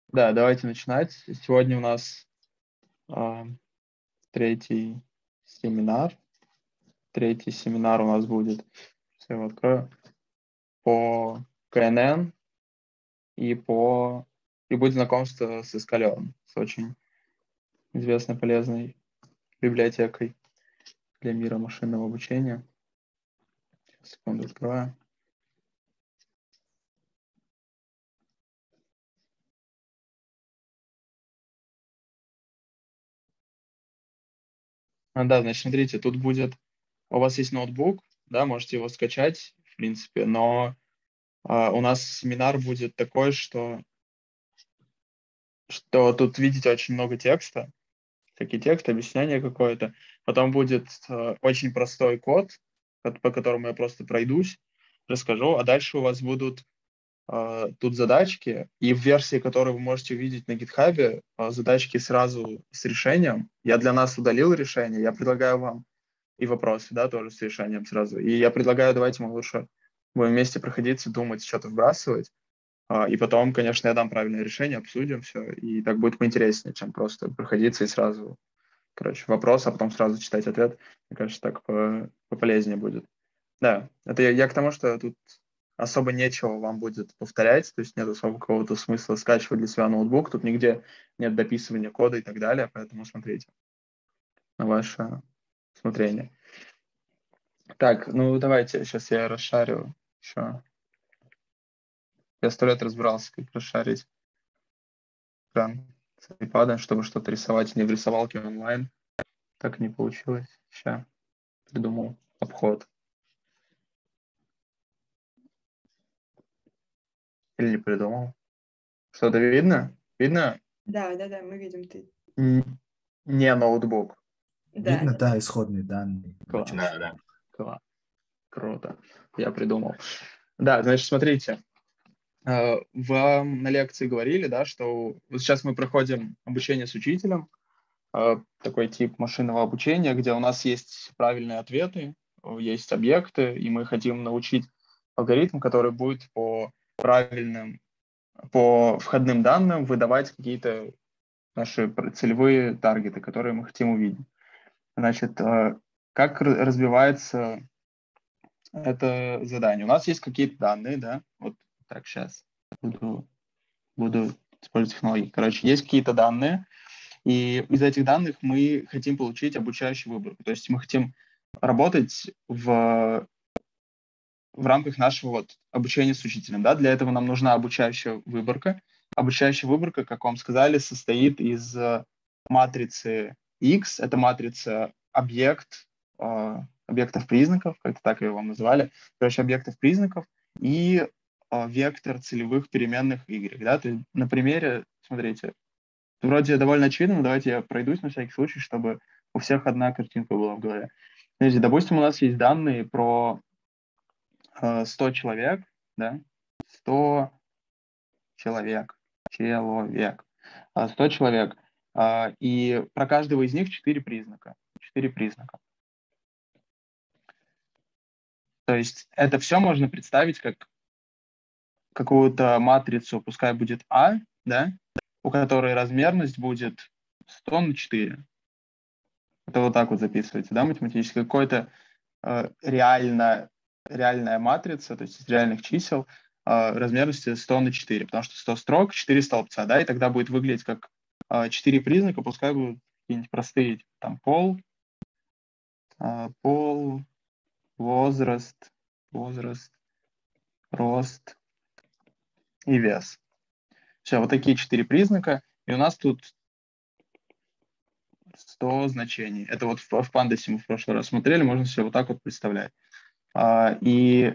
Да, давайте начинать. Сегодня у нас а, третий семинар. Третий семинар у нас будет, сейчас я его открою, по КНН и будет знакомство с Искалевым, с очень известной, полезной библиотекой для мира машинного обучения. Сейчас, секунду, открываю. Да, значит, смотрите, тут будет, у вас есть ноутбук, да, можете его скачать, в принципе, но у нас семинар будет такой, что тут видите очень много текста, всякий текст, объяснение какое-то. Потом будет очень простой код, по которому я просто пройдусь, расскажу, а дальше у вас будут тут задачки, и в версии, которую вы можете увидеть на GitHub, задачки сразу с решением. Я для нас удалил решение, я предлагаю вам и вопросы, да, тоже с решением сразу. И я предлагаю, давайте мы лучше будем вместе проходиться, думать, что-то вбрасывать, и потом, конечно, я дам правильное решение, обсудим все, и так будет поинтереснее, чем просто проходиться и сразу, короче, вопрос, а потом сразу читать ответ. Мне кажется, так пополезнее будет. Да, это я к тому, что тут особо нечего вам будет повторять, то есть нет особо какого-то смысла скачивать для себя ноутбук, тут нигде нет дописывания кода и так далее, поэтому смотрите на ваше усмотрение. Так, ну давайте, сейчас я расшарю еще. Я 100 лет разбирался, как расшарить экран с iPad, чтобы что-то рисовать не в рисовалке онлайн. Так не получилось. Сейчас придумал обход. Или не придумал. Что-то видно? Видно? Да, мы видим ты. Не ноутбук. Да, Видно, да, исходные данные. Класс. Очень сильно. Класс. Круто. Я придумал. Да, значит, смотрите. Вам на лекции говорили, да, что вот сейчас мы проходим обучение с учителем, такой тип машинного обучения, где у нас есть правильные ответы, есть объекты, и мы хотим научить алгоритм, который будет по входным данным выдавать какие-то наши целевые таргеты, которые мы хотим увидеть. Значит, как разбивается это задание? У нас есть какие-то данные, да, вот так сейчас буду использовать технологии. Короче, есть какие-то данные, и из этих данных мы хотим получить обучающую выборку. То есть мы хотим работать в рамках нашего вот обучения с учителем. Да? Для этого нам нужна обучающая выборка. Обучающая выборка, как вам сказали, состоит из матрицы X. Это матрица объектов признаков, как-то так ее вам называли. Короче, объектов признаков и вектор целевых переменных Y. Да? То есть на примере, смотрите, вроде довольно очевидно, но давайте я пройдусь на всякий случай, чтобы у всех одна картинка была в голове. Смотрите, допустим, у нас есть данные про 100 человек, да, 100 человек, 100 человек, и про каждого из них 4 признака. 4 признака. То есть это все можно представить как какую-то матрицу, пускай будет А, да, у которой размерность будет 100 на 4. Это вот так вот записывается, да, математически. Какой-то реальная матрица, то есть из реальных чисел, размерностью 100 на 4, потому что 100 строк, 4 столбца, да, и тогда будет выглядеть как 4 признака, пускай будут какие-нибудь простые, там, пол, возраст, рост и вес. Все, вот такие 4 признака, и у нас тут 100 значений. Это вот в Pandas мы в прошлый раз смотрели, можно себе вот так вот представлять. И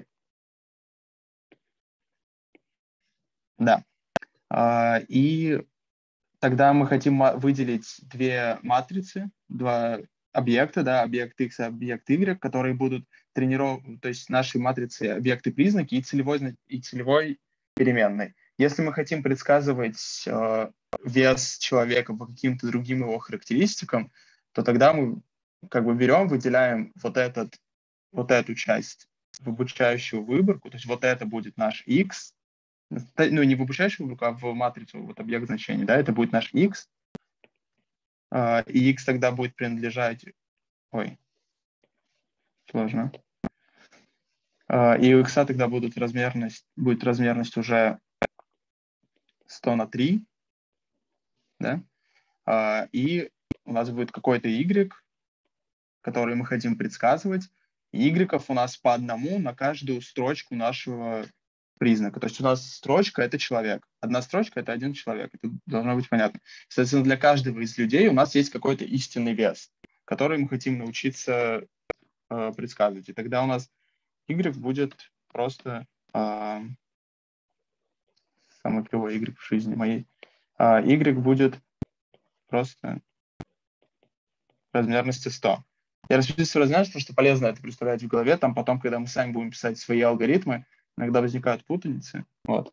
да, и тогда мы хотим выделить две матрицы, два объекта, да, объект X и объект Y, которые будут тренировать, то есть наши матрицы, объекты признаки и целевой переменной. Если мы хотим предсказывать вес человека по каким-то другим его характеристикам, то тогда мы как бы берем, выделяем вот эту часть в обучающую выборку, то есть вот это будет наш X, Ну, не в обучающую выборку, а в матрицу, вот объект значений, да, это будет наш x, и x тогда будет принадлежать... Ой, сложно. И у x тогда будет размерность уже 100 на 3, да, и у нас будет какой-то y, который мы хотим предсказывать. И y у нас по одному на каждую строчку нашего признака. То есть у нас строчка — это человек. Одна строчка — это один человек. Это должно быть понятно. Соответственно, для каждого из людей у нас есть какой-то истинный вес, который мы хотим научиться предсказывать. И тогда у нас y будет просто самый кривой y в жизни моей. Y будет просто размерности 100. Я расписываю размерность, потому что полезно это представлять в голове. Там потом, когда мы сами будем писать свои алгоритмы, иногда возникают путаницы. Вот.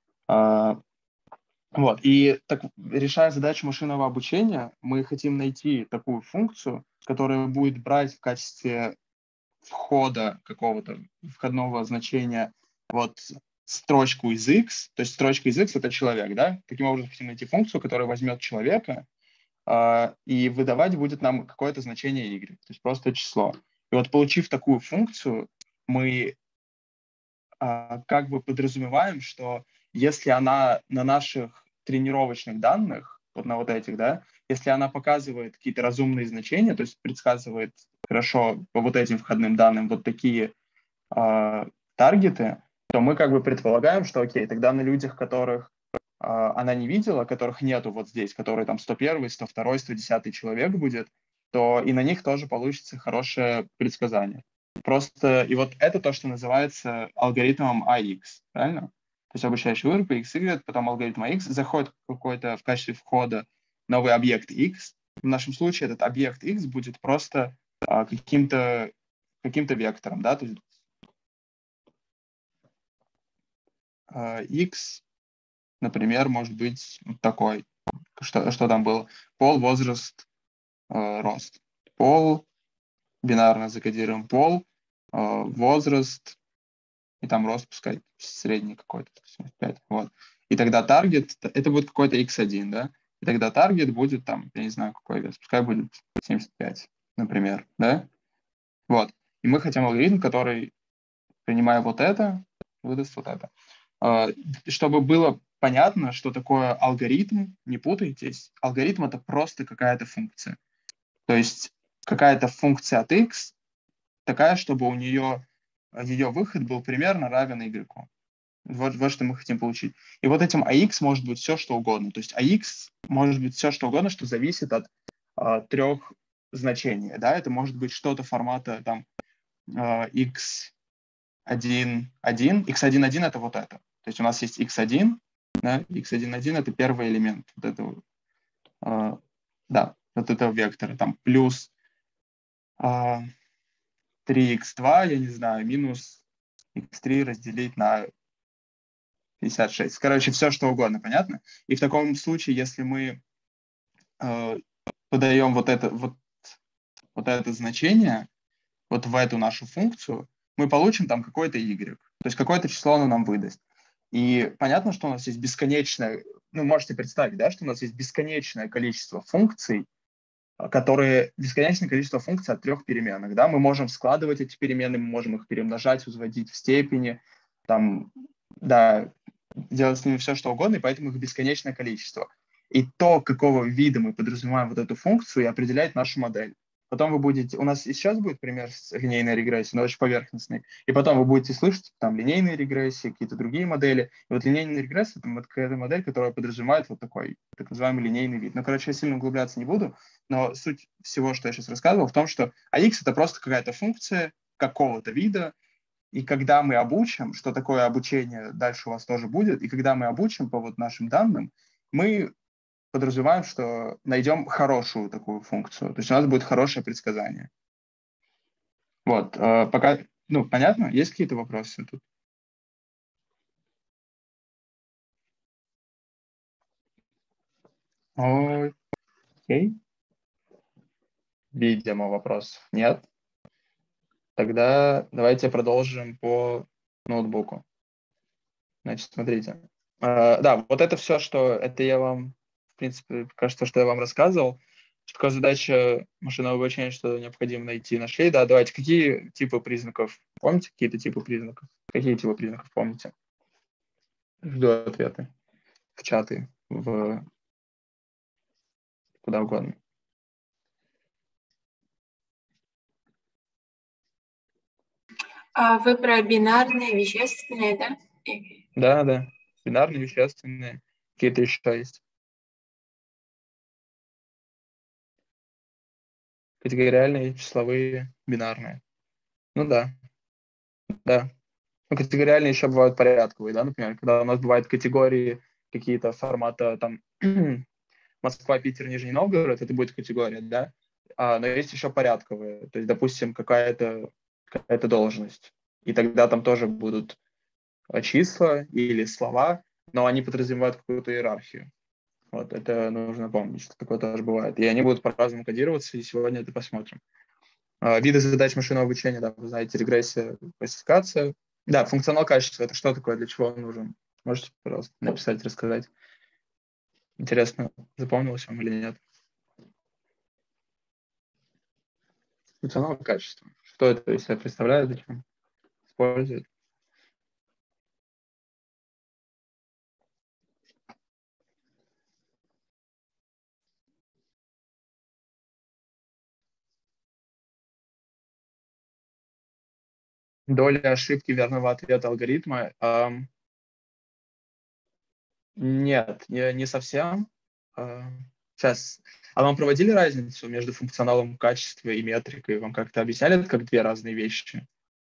И так, решая задачу машинного обучения, мы хотим найти такую функцию, которая будет брать в качестве входа какого-то входного значения вот строчку из x, то есть строчка из x — это человек, да? Таким образом, хотим найти функцию, которая возьмет человека и выдавать будет нам какое-то значение y, то есть просто число. И вот получив такую функцию, мы как бы подразумеваем, что если она на наших тренировочных данных, вот на вот этих, да, если она показывает какие-то разумные значения, то есть предсказывает хорошо по вот этим входным данным вот такие таргеты, то мы как бы предполагаем, что окей, тогда на людях, которых она не видела, которых нету вот здесь, которые там 101, 102, 110 человек будет, то и на них тоже получится хорошее предсказание. Просто, и вот это то, что называется алгоритмом AX, правильно? То есть обучающий выбор X, Y, потом алгоритм AX, заходит какой-то в качестве входа новый объект X. В нашем случае этот объект X будет просто каким-то вектором, да, то есть X, например, может быть такой, что там было, пол, возраст, рост. Пол, бинарно закодируем пол, возраст, и там рост, пускай средний какой-то, 5, вот. И тогда таргет, это будет какой-то x1, да? И тогда таргет будет там, я не знаю, какой вес, пускай будет 75, например, да? Вот. И мы хотим алгоритм, который, принимая вот это, выдаст вот это. Чтобы было понятно, что такое алгоритм, не путайтесь, алгоритм — это просто какая-то функция. То есть какая-то функция от x такая, чтобы у нее ее выход был примерно равен y. Вот что мы хотим получить. И вот этим AX может быть все, что угодно. То есть AX может быть все, что угодно, что зависит от трех значений. Да? Это может быть что-то формата там x1, 1. x1, 1 — это вот это. То есть у нас есть x1, да? x1, 1 — это первый элемент вот этого, да, вот этого вектора. Там плюс 3x2, я не знаю, минус x3 разделить на 56. Короче, все, что угодно, понятно? И в таком случае, если мы подаем вот это значение вот в эту нашу функцию, мы получим там какой-то y. То есть какое-то число оно нам выдаст. И понятно, что у нас есть бесконечное, ну, можете представить, да, что у нас есть бесконечное количество функций, бесконечное количество функций от трех переменных, да, мы можем складывать эти переменные, мы можем их перемножать, возводить в степени, там, да, делать с ними все, что угодно, и поэтому их бесконечное количество. И то, какого вида мы подразумеваем вот эту функцию, и определяет нашу модель. Потом вы будете... У нас и сейчас будет пример с линейной регрессией, но очень поверхностный. И потом вы будете слышать там линейные регрессии, какие-то другие модели. И вот линейная регрессия — это какая-то модель, которая подразумевает вот такой так называемый линейный вид. Ну, короче, я сильно углубляться не буду, но суть всего, что я сейчас рассказывал, в том, что AX — это просто какая-то функция какого-то вида, и когда мы обучим, что такое обучение дальше у вас тоже будет, и когда мы обучим по вот нашим данным, мы подразумеваем, что найдем хорошую такую функцию. То есть у нас будет хорошее предсказание. Вот. Пока, ну, понятно? Есть какие-то вопросы тут? Окей. Видимо, вопросов нет. Тогда давайте продолжим по ноутбуку. Значит, смотрите. Да, вот это все, что это я вам, в принципе, кажется, что я вам рассказывал. Что такое задача машинного обучения, что необходимо найти, нашли. Да, давайте, какие типы признаков? Помните какие-то типы признаков? Какие типы признаков помните? Жду ответы в чаты, в куда угодно. Вы про бинарные, вещественные, да? Да. Бинарные, вещественные. Какие-то еще есть. Категориальные, числовые, бинарные. Ну да. Ну, категориальные еще бывают порядковые, да, например, когда у нас бывают категории какие-то формата там Москва, Питер, Нижний Новгород, это будет категория, да, но есть еще порядковые, то есть, допустим, какая-то должность, и тогда там тоже будут числа или слова, но они подразумевают какую-то иерархию. Вот, это нужно помнить, что такое тоже бывает. И они будут по-разному кодироваться, и сегодня это посмотрим. Виды задач машинного обучения, да, вы знаете, регрессия, классификация. Да, функционал качества, это что такое, для чего он нужен? Можете, пожалуйста, написать, рассказать. Интересно, запомнилось вам или нет? Функционал качества. Что это из себя представляет, зачем использует? Доля ошибки верного ответа алгоритма. Нет, не совсем. Сейчас. А вам проводили разницу между функционалом качества и метрикой? Вам как-то объясняли это как две разные вещи?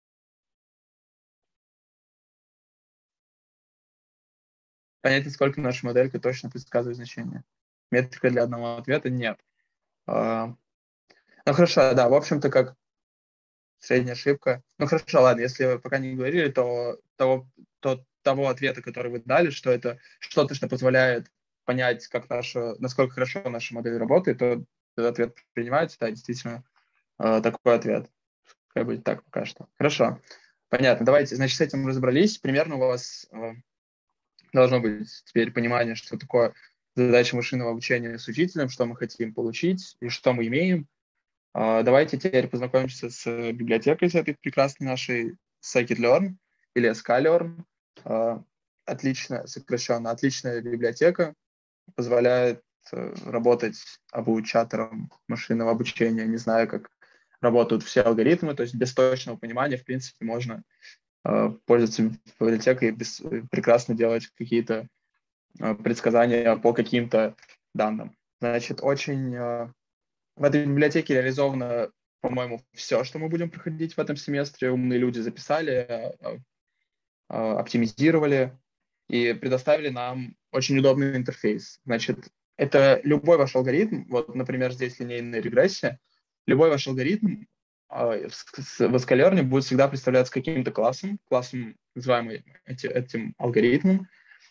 Понять, насколько наша моделька точно предсказывает значение. Метрика для одного ответа нет. Ну хорошо, да, в общем-то, как средняя ошибка. Ну хорошо, ладно, если вы пока не говорили, то того ответа, который вы дали, что это что-то, что позволяет понять, насколько хорошо наша модель работает, то этот ответ принимается, да, действительно, такой ответ. Как будет так пока что. Хорошо, понятно. Давайте, значит, с этим разобрались. Примерно у вас должно быть теперь понимание, что такое задача машинного обучения с учителем, что мы хотим получить и что мы имеем. Давайте теперь познакомимся с библиотекой, с этой прекрасной нашей scikit-learn или sklearn. Отлично, сокращенно, отличная библиотека, позволяет работать обучатором машинного обучения, не знаю, как работают все алгоритмы, то есть без точного понимания, в принципе, можно пользоваться библиотекой и прекрасно делать какие-то предсказания по каким-то данным. Значит, в этой библиотеке реализовано, по-моему, все, что мы будем проходить в этом семестре. Умные люди записали, оптимизировали и предоставили нам очень удобный интерфейс. Значит, это любой ваш алгоритм, вот, например, здесь линейная регрессия, любой ваш алгоритм в sklearn будет всегда представляться каким-то классом, называемый этим алгоритмом.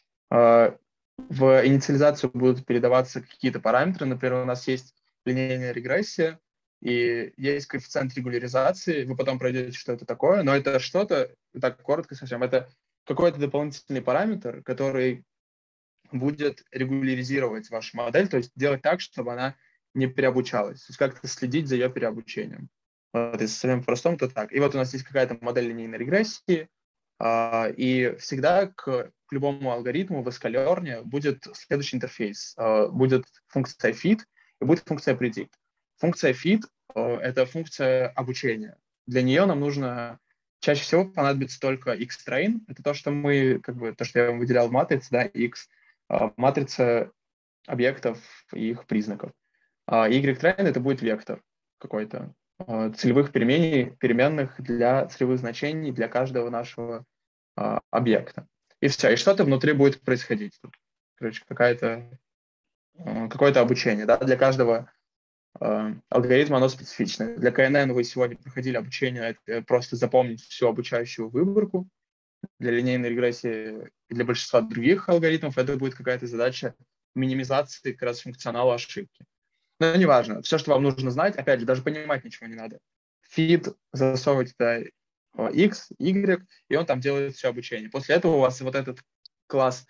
В инициализацию будут передаваться какие-то параметры. Например, у нас есть линейная регрессия, и есть коэффициент регуляризации. Вы потом пройдете, что это такое, но это что-то, так коротко совсем, это какой-то дополнительный параметр, который будет регуляризировать вашу модель, то есть делать так, чтобы она не переобучалась, то есть как-то следить за ее переобучением. Вот, если совсем по-простому, то так. И вот у нас есть какая-то модель линейной регрессии, и всегда к любому алгоритму в sklearn будет следующий интерфейс. Будет функция feed и будет функция predict. Функция feed — это функция обучения. Для нее нам нужно чаще всего понадобится только xtrain. Это то, что то, что я вам выделял в матрице, да, x, матрица объектов и их признаков. Y-train — это будет вектор какой-то целевых переменных для целевых значений для каждого нашего объекта. И все. И что-то внутри будет происходить. Короче, какое-то обучение. Да? Для каждого алгоритма оно специфичное. Для КНН вы сегодня проходили обучение, это просто запомнить всю обучающую выборку. Для линейной регрессии и для большинства других алгоритмов это будет какая-то задача минимизации как раз функционала ошибки. Но неважно. Все, что вам нужно знать, опять же, даже понимать ничего не надо. Feed засовывать туда x, y, и он там делает все обучение. После этого у вас вот этот класс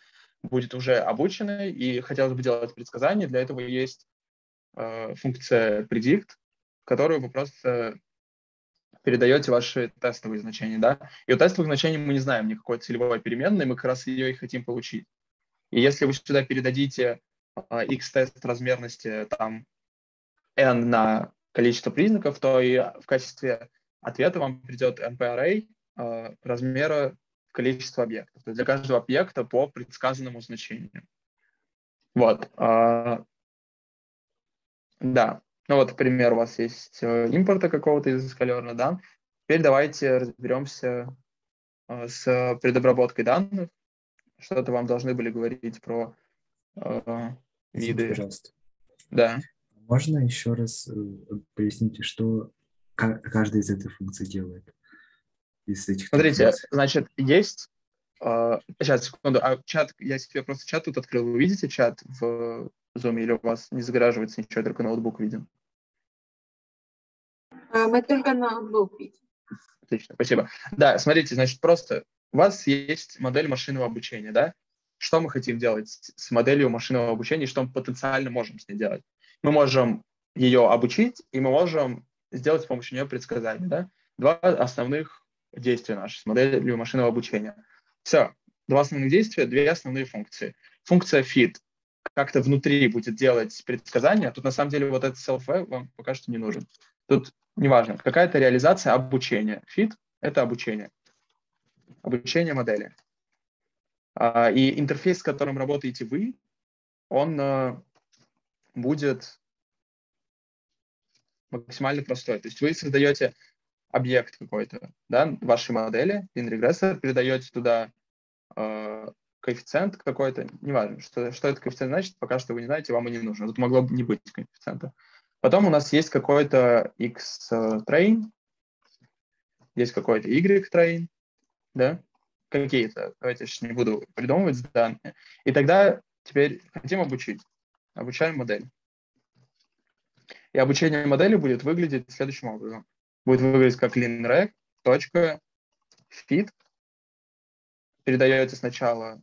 будет уже обученной и хотелось бы делать предсказания. Для этого есть функция predict, в которую вы просто передаете ваши тестовые значения, да. И у тестовых значений мы не знаем никакой целевой переменной, мы как раз ее и хотим получить. И если вы сюда передадите x-тест размерности там n на количество признаков, то и в качестве ответа вам придет NP-array размера количества объектов. То есть для каждого объекта по предсказанному значению. Вот. Да. Ну вот, например, у вас есть импорта какого-то из Sklearn, да. Теперь давайте разберемся с предобработкой данных. Что-то вам должны были говорить про Извините, виды. пожалуйста. Да. Можно еще раз пояснить, что каждая из этих функций делает? Из этих Смотрите, функций? значит, есть... Сейчас, секунду. Чат, я себе просто чат тут открыл. Вы видите чат в Zoom или у вас не загораживается ничего, только ноутбук виден? Мы только ноутбук видим. Отлично, спасибо. Да, смотрите, значит, просто у вас есть модель машинного обучения, да? Что мы хотим делать с моделью машинного обучения, что мы потенциально можем с ней делать? Мы можем ее обучить, и мы можем сделать с помощью нее предсказания, да? Два основных действия наши с моделью машинного обучения. Все, два основных действия, две основные функции. Функция feed как-то внутри будет делать предсказания. Тут на самом деле вот этот self вам пока что не нужен. Тут неважно, какая-то реализация обучения. Feed — это обучение. Обучение модели. И интерфейс, с которым работаете вы, он будет максимально простой. То есть вы создаете объект какой-то, да, вашей модели, in-regressor, передаете туда коэффициент какой-то, неважно, что этот коэффициент значит, пока что вы не знаете, вам и не нужно. Тут могло бы не быть коэффициента. Потом у нас есть какой-то x-train, есть какой-то y-train, да, какие-то, давайте я сейчас не буду придумывать данные. И тогда теперь хотим обучить. Обучаем модель. И обучение модели будет выглядеть следующим образом. Будет выглядеть как linreg, .feed. Передаете сначала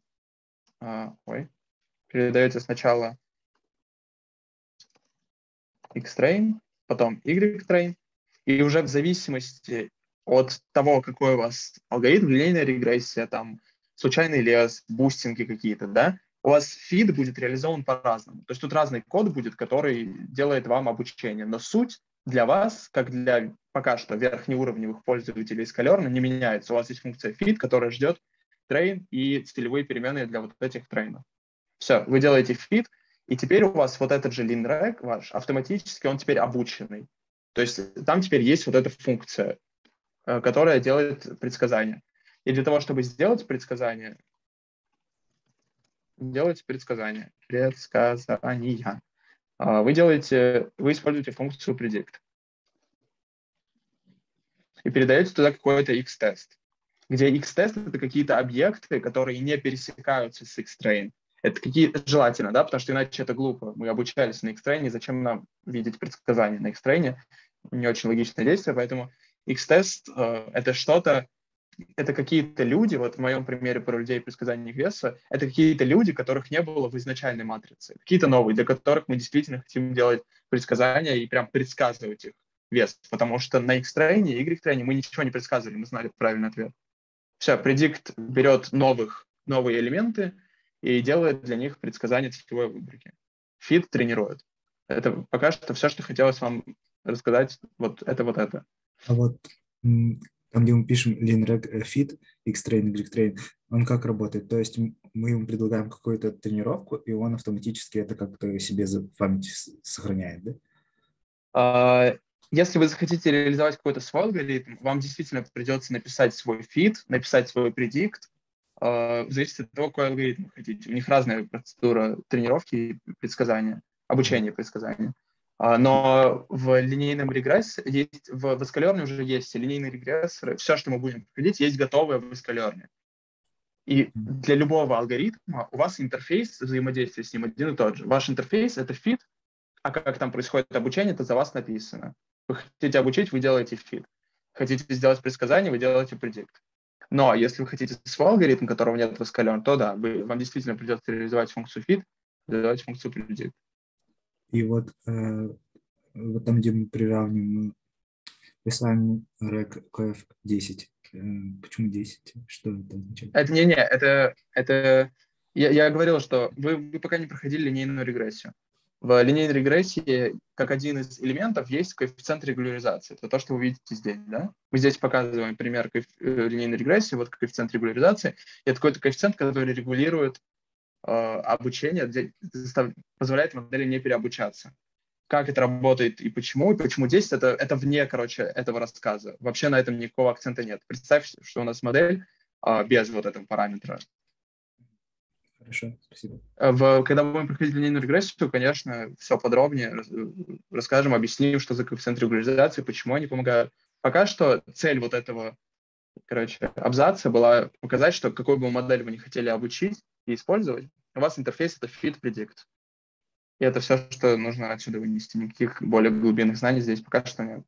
x-train, потом y-train, и уже в зависимости от того, какой у вас алгоритм, линейная регрессия, там, случайный лес, бустинги какие-то, да, у вас фид будет реализован по-разному. То есть тут разный код будет, который делает вам обучение. Но суть для вас, как для пока что верхнеуровневых пользователей Sklearn, не меняется. У вас есть функция feed, которая ждет train и целевые переменные для вот этих трейнов. Все, вы делаете feed, и теперь у вас вот этот же linreg ваш, автоматически он теперь обученный. То есть там теперь есть вот эта функция, которая делает предсказание. И для того, чтобы сделать предсказание, вы используете функцию predict. И передаете туда какой-то x-тест, где x-тест — это какие-то объекты, которые не пересекаются с x-train. Это какие-то желательно, да, потому что иначе это глупо. Мы обучались на x-train, зачем нам видеть предсказания на x-train? Не очень логичное действие, поэтому x-тест это что-то, это какие-то люди, вот в моем примере про людей предсказаний веса, это какие-то люди, которых не было в изначальной матрице, какие-то новые, для которых мы действительно хотим делать предсказания и прям предсказывать их вес, потому что на x-train и y-train мы ничего не предсказывали, мы знали правильный ответ. Все, predict берет новые элементы и делает для них предсказание целевой выборки. Feed тренирует. Это пока что все, что хотелось вам рассказать, вот это. А вот там, где мы пишем linreg feed, x-train, y-train, он как работает? То есть мы ему предлагаем какую-то тренировку, и он автоматически это как-то себе в памяти сохраняет, да? Если вы захотите реализовать какой-то свой алгоритм, вам действительно придется написать свой feed, написать свой predict, в зависимости от того, какой алгоритм вы хотите. У них разная процедура тренировки и предсказания, обучения предсказания. Но в линейном регрессе есть, в Sklearn уже есть линейные регрессоры, все, что мы будем проходить, есть готовое в Sklearn. И для любого алгоритма у вас интерфейс взаимодействия с ним один и тот же. Ваш интерфейс — это feed, а как там происходит обучение, это за вас написано. Вы хотите обучить, вы делаете feed. Хотите сделать предсказание, вы делаете predict. Но если вы хотите свой алгоритм, которого нет в sklearn, то да, вам действительно придется реализовать функцию fit, реализовать функцию predict. И вот там, где мы приравниваем, присваиваем reg coef 10. Почему 10? Что это означает? Это я говорил, что вы пока не проходили линейную регрессию. В линейной регрессии, как один из элементов, есть коэффициент регуляризации. Это то, что вы видите здесь, да? Мы здесь показываем пример линейной регрессии, вот коэффициент регуляризации. Это какой-то коэффициент, который регулирует обучение, позволяет модели не переобучаться. Как это работает и почему 10, это вне, этого рассказа. Вообще на этом никакого акцента нет. Представьте, что у нас модель без вот этого параметра. Хорошо, спасибо. Когда будем проходить линейную регрессию, конечно, все подробнее расскажем, объясним, что за коэффициент регуляризации, почему они помогают. Пока что цель вот этого, абзаца была показать, что какую бы модель вы не хотели обучить и использовать, у вас интерфейс — это fit predict. И это все, что нужно отсюда вынести. Никаких более глубинных знаний здесь пока что нет.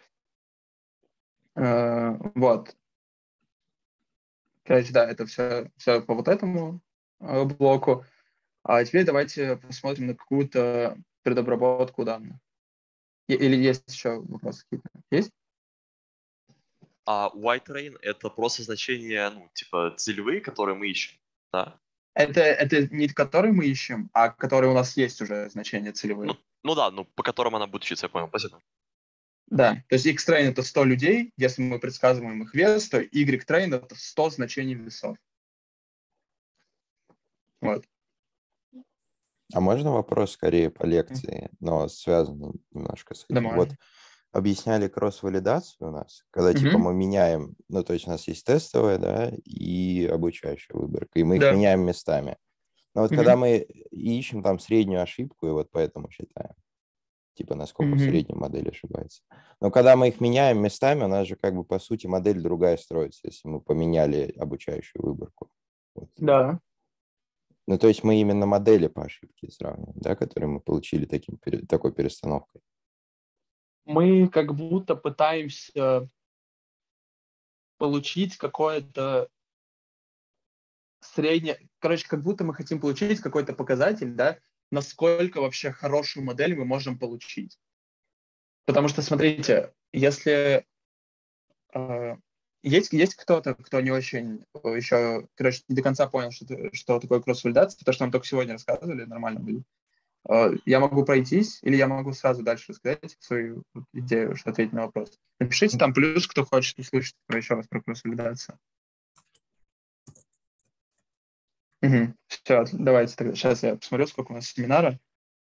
Вот. Короче, да, это все по вот этому блоку. А теперь давайте посмотрим на какую-то предобработку данных. Или есть еще вопросы какие-то? Есть? А white rain — это просто значение, типа целевые, которые мы ищем, да? Это не которые мы ищем, а которые у нас есть уже значения целевые. Да, по которым она будет учиться, я понял, спасибо. Да, то есть X-train — это 100 людей, если мы предсказываем их вес, то Y-train — это 100 значений весов. Вот. А можно вопрос скорее по лекции, но связанный немножко с Да, этим? можно. Вот объясняли кросс-валидацию у нас, когда типа мы меняем, то есть у нас есть тестовая, да, и обучающая выборка, и мы их меняем местами. Но вот когда мы ищем там среднюю ошибку, и вот поэтому считаем, типа насколько в средней модели ошибается. Но когда мы их меняем местами, у нас же как бы по сути модель другая строится, если мы поменяли обучающую выборку. Вот. Да. То есть мы именно модели по ошибке сравниваем, да, которые мы получили такой перестановкой. Мы как будто пытаемся получить какое-то среднее... как будто мы хотим получить какой-то показатель, да, насколько вообще хорошую модель мы можем получить. Потому что, смотрите, если есть кто-то, кто не очень еще, не до конца понял, что такое кросс-валидация, потому что нам только сегодня рассказывали, нормально будет. Я могу пройтись, или я могу сразу дальше рассказать свою идею, что ответить на вопрос. Напишите там плюс, кто хочет услышать еще раз про кросс-валидацию. Все, давайте тогда. Сейчас я посмотрю, сколько у нас семинара.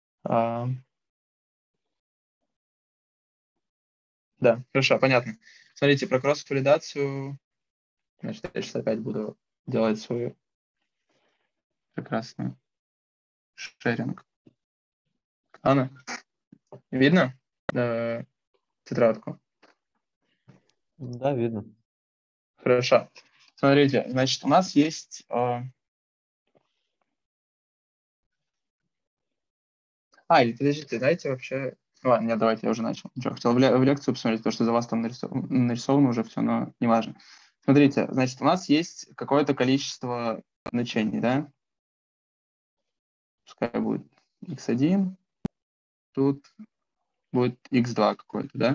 Да, хорошо, понятно. Смотрите, про кросс-валидацию. Значит, я сейчас опять буду делать свою прекрасную шеринг. Анна, видно тетрадку? Да, видно. Хорошо. Смотрите, значит, у нас есть... или подождите, дайте вообще... Ладно, нет, давайте, я уже начал. Ничего, хотел в лекцию посмотреть, потому что за вас там нарисовано уже все, но неважно. Смотрите, значит, у нас есть какое-то количество значений, да? Пускай будет x1, тут будет x2 какой-то, да?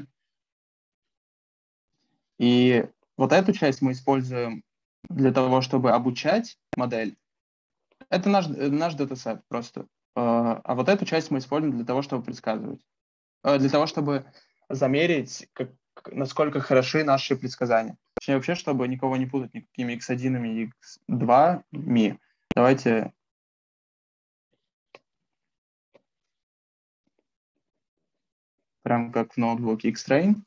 И вот эту часть мы используем для того, чтобы обучать модель. Это наш датасет просто. А вот эту часть мы используем для того, чтобы предсказывать. Для того, чтобы замерить, насколько хороши наши предсказания. Точнее, вообще, чтобы никого не путать никакими x1 и x2. Давайте... Прям как в ноутбуке X-Train.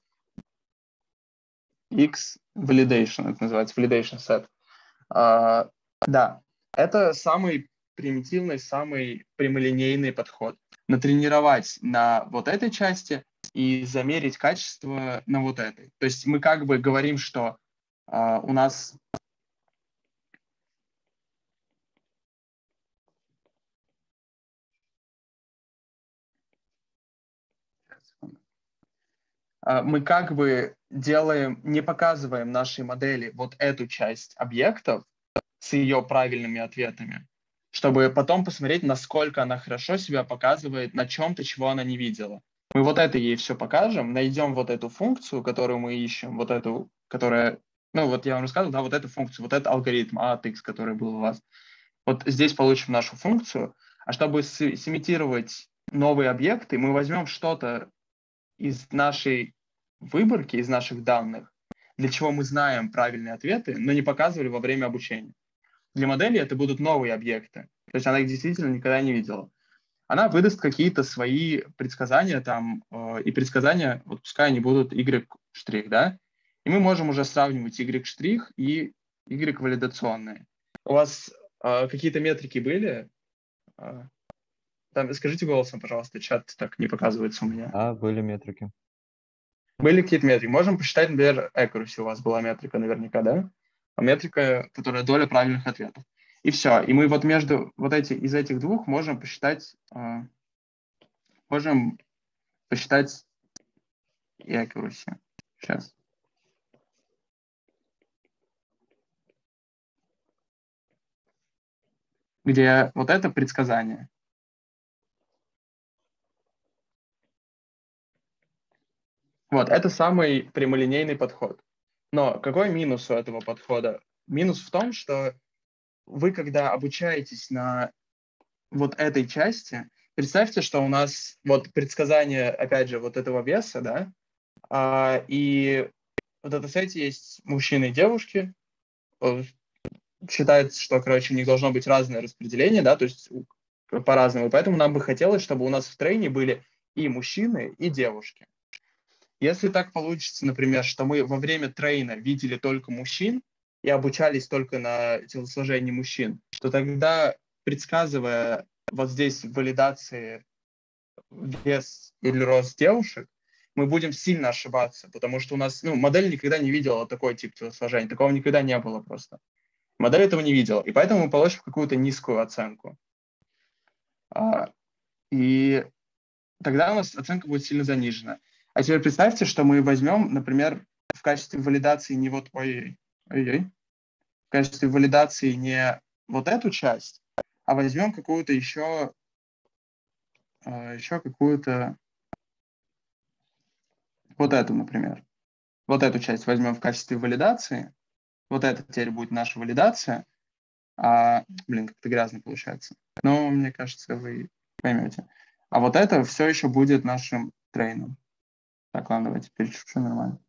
X-Validation, это называется, Validation Set. Да, это самый примитивный, самый прямолинейный подход. Натренировать на вот этой части и замерить качество на вот этой. То есть мы как бы говорим, что у нас... мы как бы не показываем нашей модели вот эту часть объектов с ее правильными ответами, чтобы потом посмотреть, насколько она хорошо себя показывает на чем-то, чего она не видела. Мы вот это ей все покажем, найдем вот эту функцию, которую мы ищем, вот эту, которая, вот я вам рассказывал, да, вот эту функцию, вот этот алгоритм A от X, который был у вас. Вот здесь получим нашу функцию, а чтобы сымитировать новые объекты, мы возьмем что-то из нашей выборки, из наших данных, для чего мы знаем правильные ответы, но не показывали во время обучения. Для модели это будут новые объекты, то есть она их действительно никогда не видела. Она выдаст какие-то свои предсказания там, и предсказания, вот пускай они будут Y', да, и мы можем уже сравнивать Y' и Y валидационные. У вас какие-то метрики были? Там, скажите голосом, пожалуйста, чат так не показывается у меня. Да, были метрики. Были какие-то метрики? Можем посчитать, например, accuracy у вас была метрика наверняка, да? А метрика, которая доля правильных ответов. И все. И мы вот между из этих двух можем посчитать и accuracy. Сейчас. Где вот это предсказание. Вот, это самый прямолинейный подход. Но какой минус у этого подхода? Минус в том, что вы, когда обучаетесь на вот этой части, представьте, что у нас вот предсказание, опять же, вот этого веса, да, и в датасете есть мужчины и девушки. Считается, что, короче, у них должно быть разное распределение, да, то есть по-разному. Поэтому нам бы хотелось, чтобы у нас в трейне были и мужчины, и девушки. Если так получится, например, что мы во время трейна видели только мужчин и обучались только на телосложении мужчин, то тогда, предсказывая вот здесь в валидации вес или рост девушек, мы будем сильно ошибаться, потому что у нас модель никогда не видела такой тип телосложения, такого никогда не было просто. Модель этого не видела, и поэтому мы получим какую-то низкую оценку. И тогда у нас оценка будет сильно занижена. А теперь представьте, что мы возьмем, например, в качестве валидации не вот в качестве валидации не вот эту часть, а возьмем какую-то еще какую-то вот эту, например. Вот эту часть возьмем в качестве валидации. Вот это теперь будет наша валидация. Как-то грязно получается. Но мне кажется, вы поймете. А вот это все еще будет нашим трейном. Так, ладно, давайте перечешу нормально.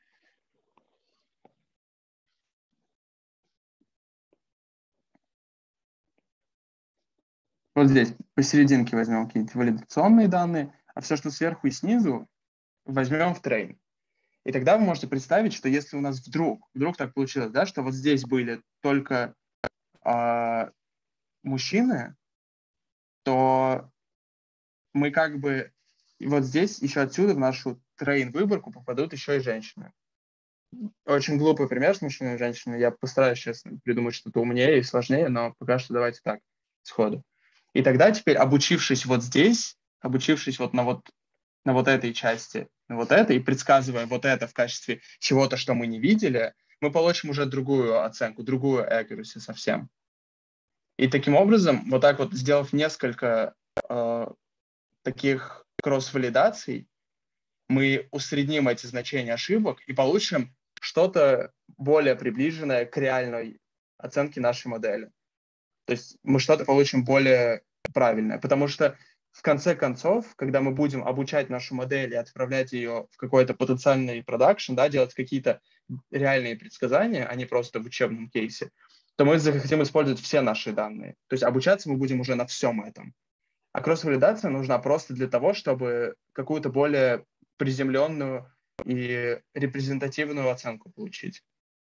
Вот здесь посерединке возьмем какие-нибудь валидационные данные, а все, что сверху и снизу, возьмем в трейн. И тогда вы можете представить, что если у нас вдруг так получилось, да, что вот здесь были только мужчины, то мы как бы вот здесь еще отсюда в нашу трейн-выборку попадут еще и женщины. Очень глупый пример с мужчиной и женщиной. Я постараюсь, честно, придумать что-то умнее и сложнее, но пока что давайте так, сходу. И тогда теперь, обучившись вот здесь, обучившись вот на вот этой части, на вот это, и предсказывая вот это в качестве чего-то, что мы не видели, мы получим уже другую оценку, другую accuracy совсем. И таким образом, вот так вот сделав несколько таких кросс-валидаций, мы усредним эти значения ошибок и получим что-то более приближенное к реальной оценке нашей модели. То есть мы что-то получим более правильное, потому что в конце концов, когда мы будем обучать нашу модель и отправлять ее в какой-то потенциальный продакшн, да, делать какие-то реальные предсказания, а не просто в учебном кейсе, то мы захотим использовать все наши данные. То есть обучаться мы будем уже на всем этом. А кросс-валидация нужна просто для того, чтобы какую-то более приземленную и репрезентативную оценку получить.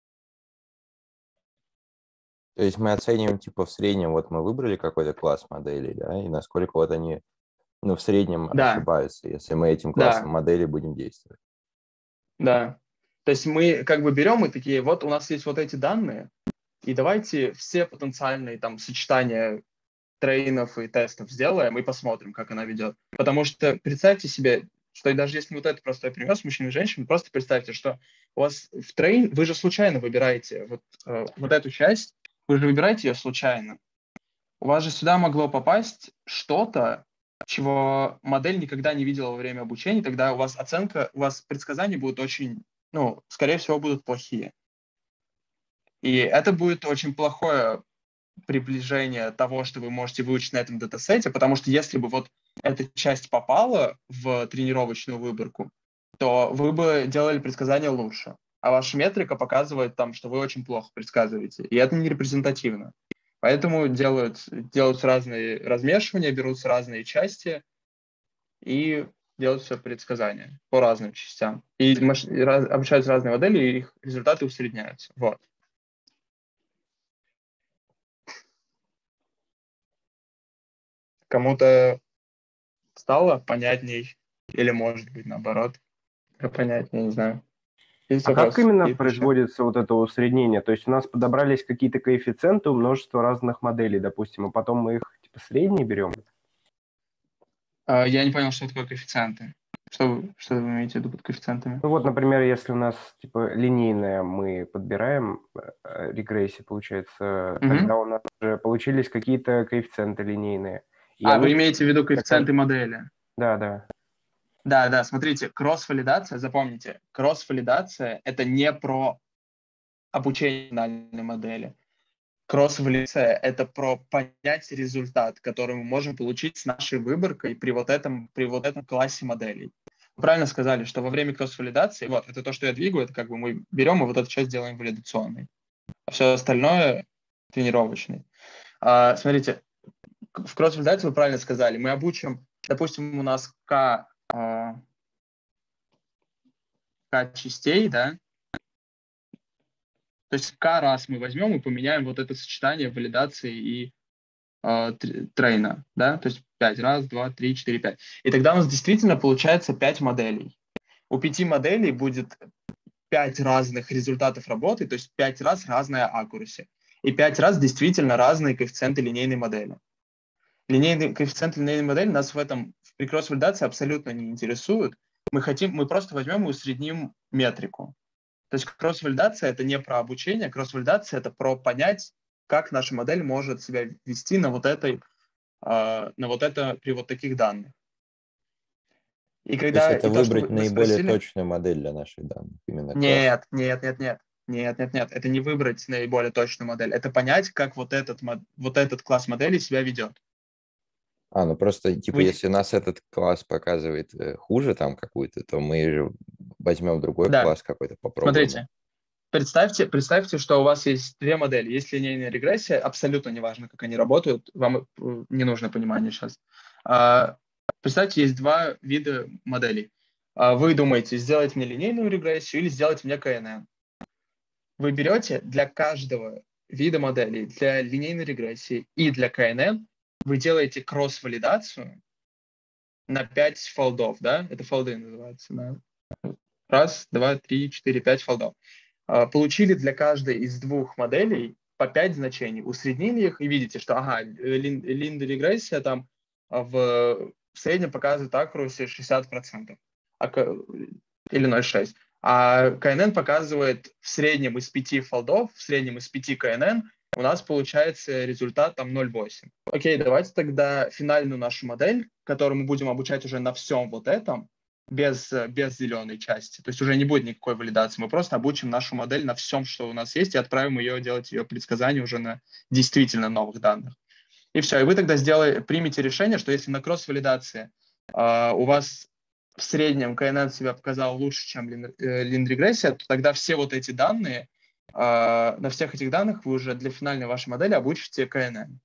То есть мы оцениваем, типа, в среднем, вот мы выбрали какой-то класс моделей, да, и насколько вот они, в среднем ошибаются, если мы этим классом моделей будем действовать. Да. То есть мы как бы берем и такие, вот у нас есть вот эти данные, и давайте все потенциальные там сочетания трейнов и тестов сделаем и посмотрим, как она ведет. Потому что представьте себе, что даже если вот этот простой пример с мужчиной и женщиной, просто представьте, что у вас в трейн, вы же случайно выбираете вот эту часть, вы же выбираете ее случайно. У вас же сюда могло попасть что-то, чего модель никогда не видела во время обучения, тогда у вас предсказания будут очень, скорее всего, будут плохие. И это будет очень плохое приближение того, что вы можете выучить на этом датасете, потому что если бы вот эта часть попала в тренировочную выборку, то вы бы делали предсказания лучше. А ваша метрика показывает там, что вы очень плохо предсказываете. И это не репрезентативно. Поэтому делаются разные размешивания, берутся разные части и делаются предсказания по разным частям. И обучаются разные модели, и их результаты усредняются. Вот. Кому-то стало понятней, или, может быть, наоборот, понятнее, не знаю. Есть А вопросы? как именно Какие-то еще? производится вот это усреднение? То есть у нас подобрались какие-то коэффициенты у множества разных моделей, допустим, и потом мы их типа средние берем? Я не понял, что такое коэффициенты. Что вы имеете в виду под коэффициентами? Ну вот, например, если у нас типа линейная, мы подбираем регрессию, получается, тогда у нас уже получились какие-то коэффициенты линейные. И вы они... имеете в виду коэффициенты модели? Да. Да, смотрите, кросс-валидация, запомните, кросс-валидация — это не про обучение финальной модели. Кросс-валидация — это про понять результат, который мы можем получить с нашей выборкой при вот этом классе моделей. Вы правильно сказали, что во время кросс-валидации, это то, что я двигаю, это как бы мы берем и вот эту часть делаем валидационной, а все остальное тренировочной. Смотрите, в кросс-валидации вы правильно сказали, мы обучим, допустим, у нас К частей, да, то есть К раз мы возьмем и поменяем вот это сочетание валидации и трейна, да, то есть 5, раз, 2, 3, 4, 5. И тогда у нас действительно получается 5 моделей. У 5 моделей будет 5 разных результатов работы, то есть 5 раз разная accuracy. И 5 раз действительно разные коэффициенты линейной модели. Коэффициент линейной модели нас при кросс-валидации абсолютно не интересует. Мы просто возьмем и усредним метрику. То есть кросс-валидация — это не про обучение, кросс-валидация — это про понять, как наша модель может себя вести при вот таких данных. И То есть это выбрать наиболее точную модель для наших данных? Именно Нет. Это не выбрать наиболее точную модель. Это понять, как вот этот класс моделей себя ведет. Просто, если у нас этот класс показывает хуже там какую-то, то мы же возьмем другой класс какой-то, попробуем. Смотрите, представьте, что у вас есть две модели. Есть линейная регрессия, абсолютно неважно, как они работают, вам не нужно понимание сейчас. Представьте, есть два вида моделей. Вы думаете, сделать мне линейную регрессию или сделать мне КНН. Вы берете для каждого вида моделей, для линейной регрессии и для КНН, вы делаете кросс-валидацию на 5 фолдов, да? Это фолды называются. Да? 1, 2, 3, 4, 5 фолдов. Получили для каждой из двух моделей по 5 значений, усреднили их и видите, что линейная регрессия там в среднем показывает accuracy 60%, или 0,6. А КНН показывает в среднем из 5 фолдов, в среднем из 5 КНН у нас получается результат там 0,8. Окей, давайте тогда финальную нашу модель, которую мы будем обучать уже на всем вот этом, без зеленой части. То есть уже не будет никакой валидации. Мы просто обучим нашу модель на всем, что у нас есть, и отправим ее делать ее предсказания уже на действительно новых данных. И все. И вы тогда примете решение, что если на кросс-валидации у вас в среднем КНН себя показал лучше, чем лин-регрессия, то тогда все вот эти данные, на всех этих данных вы уже для финальной вашей модели обучите КНН.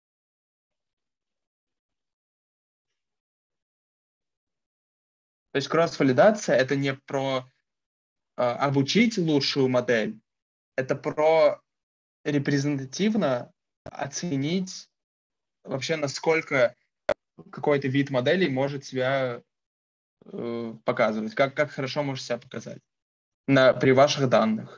То есть кросс-валидация — это не про обучить лучшую модель, это про репрезентативно оценить вообще, насколько какой-то вид моделей может себя показывать, как хорошо может себя показать при ваших данных.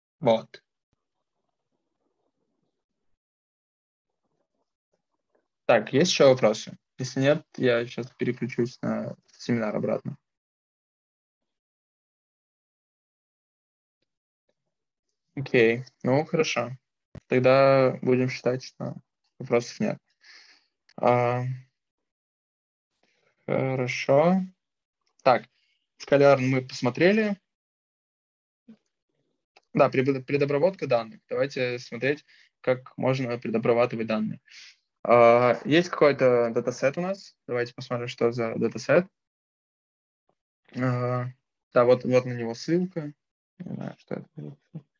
Вот. Так, есть еще вопросы? Если нет, я сейчас переключусь на семинар обратно. Окей, ну хорошо. Тогда будем считать, что вопросов нет. Хорошо. Так, Скаляр мы посмотрели. Да, предобработка данных. Давайте смотреть, как можно предобрабатывать данные. Есть какой-то датасет у нас. Давайте посмотрим, что за датасет. Да, вот на него ссылка. Не знаю, что это.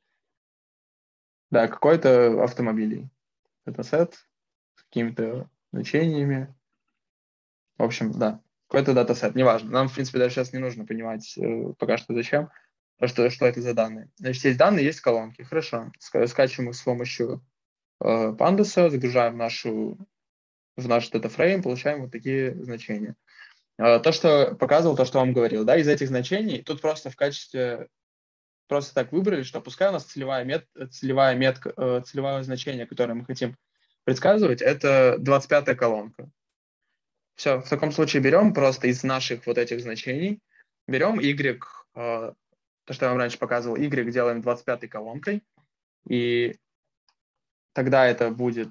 Да, какой-то автомобиль. Датасет с какими-то значениями. В общем, да, какой-то датасет, неважно. Нам, в принципе, даже сейчас не нужно понимать пока что зачем, что это за данные. Значит, есть данные, есть колонки. Хорошо. Скачиваем их с помощью Pandas, загружаем в наш датафрейм, получаем вот такие значения. То, что показывал, то, что вам говорил, да, из этих значений, тут просто в качестве, просто так выбрали, что пускай у нас целевое значение, которое мы хотим предсказывать, это 25-я колонка. Все, в таком случае берем просто из наших вот этих значений, берем y, то, что я вам раньше показывал, y делаем 25-й колонкой, и тогда это будет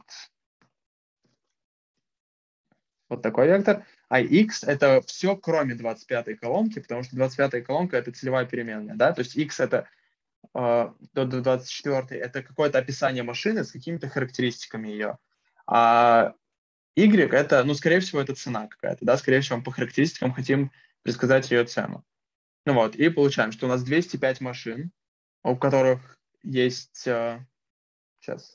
вот такой вектор, а x это все, кроме 25-й колонки, потому что 25-я колонка это целевая переменная, да, то есть x это до 24-й это какое-то описание машины с какими-то характеристиками ее, а y это, ну, скорее всего, это цена какая-то, да, скорее всего, мы по характеристикам хотим предсказать ее цену. Ну вот, и получаем, что у нас 205 машин, у которых есть... Сейчас.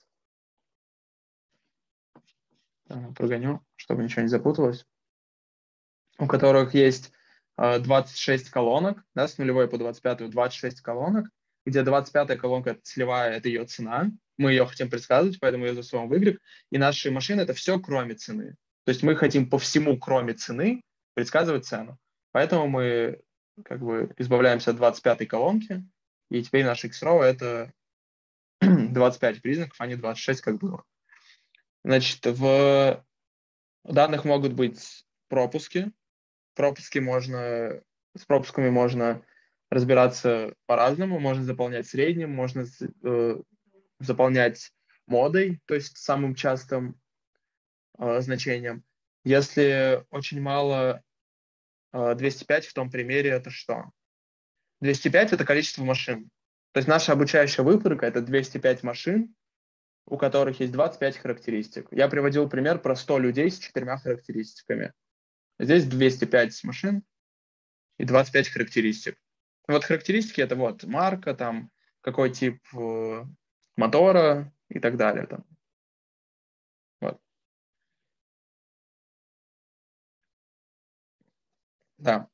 Прогоню, чтобы ничего не запуталось. У которых есть 26 колонок, да, с нулевой по 25, 26 колонок, где 25-я колонка это целевая, это ее цена. Мы ее хотим предсказывать, поэтому ее засовываем в Y. И наши машины это все кроме цены. То есть мы хотим по всему, кроме цены, предсказывать цену. Поэтому мы как бы избавляемся от 25-й колонки, и теперь наш X-row это 25 признаков, а не 26, как было. Значит, в данных могут быть пропуски. С пропусками можно разбираться по-разному. Можно заполнять средним, можно заполнять модой, то есть самым частым значением. Если очень мало 205 в том примере, это что? 205 это количество машин. То есть наша обучающая выборка это 205 машин, у которых есть 25 характеристик. Я приводил пример про 100 людей с 4 характеристиками. Здесь 205 машин и 25 характеристик. Вот характеристики это вот марка, там какой тип мотора и так далее. Там. Вот. Да.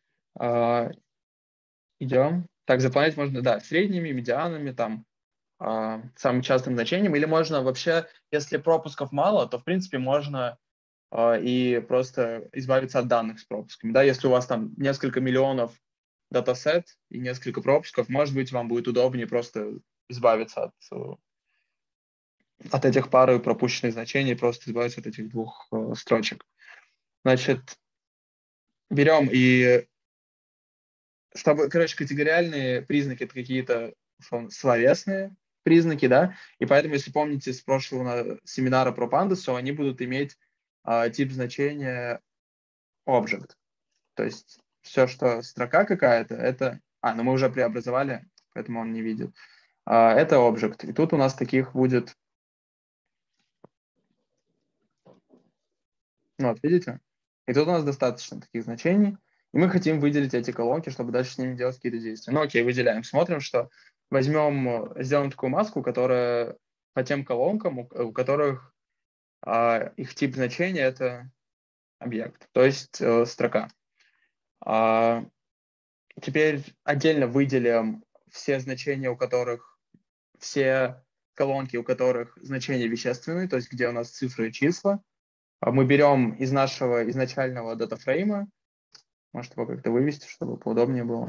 Идем. Так, заполнять можно, да, средними, медианами, там, самым частым значением. Или можно вообще, если пропусков мало, то, в принципе, можно и просто избавиться от данных с пропусками. Да, если у вас там несколько миллионов датасет и несколько пропусков, может быть, вам будет удобнее просто избавиться от этих пары пропущенных значений, просто избавиться от этих двух строчек. Значит, берем и чтобы, короче, категориальные признаки это какие-то словесные признаки, да, и поэтому, если помните с прошлого семинара про Pandas, то они будут иметь тип значения object. То есть все, что строка какая-то, это... но мы уже преобразовали, поэтому он не видит. Это object. И тут у нас таких будет... Ну вот, видите? И тут у нас достаточно таких значений. И мы хотим выделить эти колонки, чтобы дальше с ними делать какие-то действия. Ну окей, выделяем. Смотрим, что сделаем такую маску, которая по тем колонкам, у которых их тип значения это объект, то есть строка. Теперь отдельно выделим все значения, у которых, все колонки, у которых значения вещественные, то есть где у нас цифры и числа. Мы берем из нашего изначального датафрейма, может его как-то вывести, чтобы поудобнее было.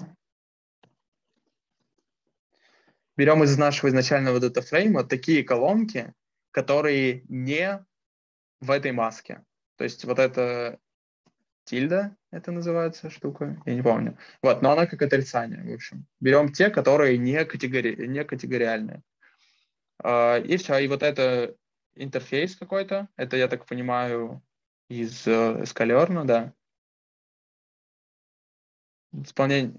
Берем из нашего изначального датафрейма такие колонки, которые не в этой маске. То есть вот это тильда, это называется штука, я не помню. Вот, но она как отрицание, в общем. Берем те, которые не категориальные. И все, и вот это интерфейс какой-то, это, я так понимаю, из Scalearn, да. Исполнение.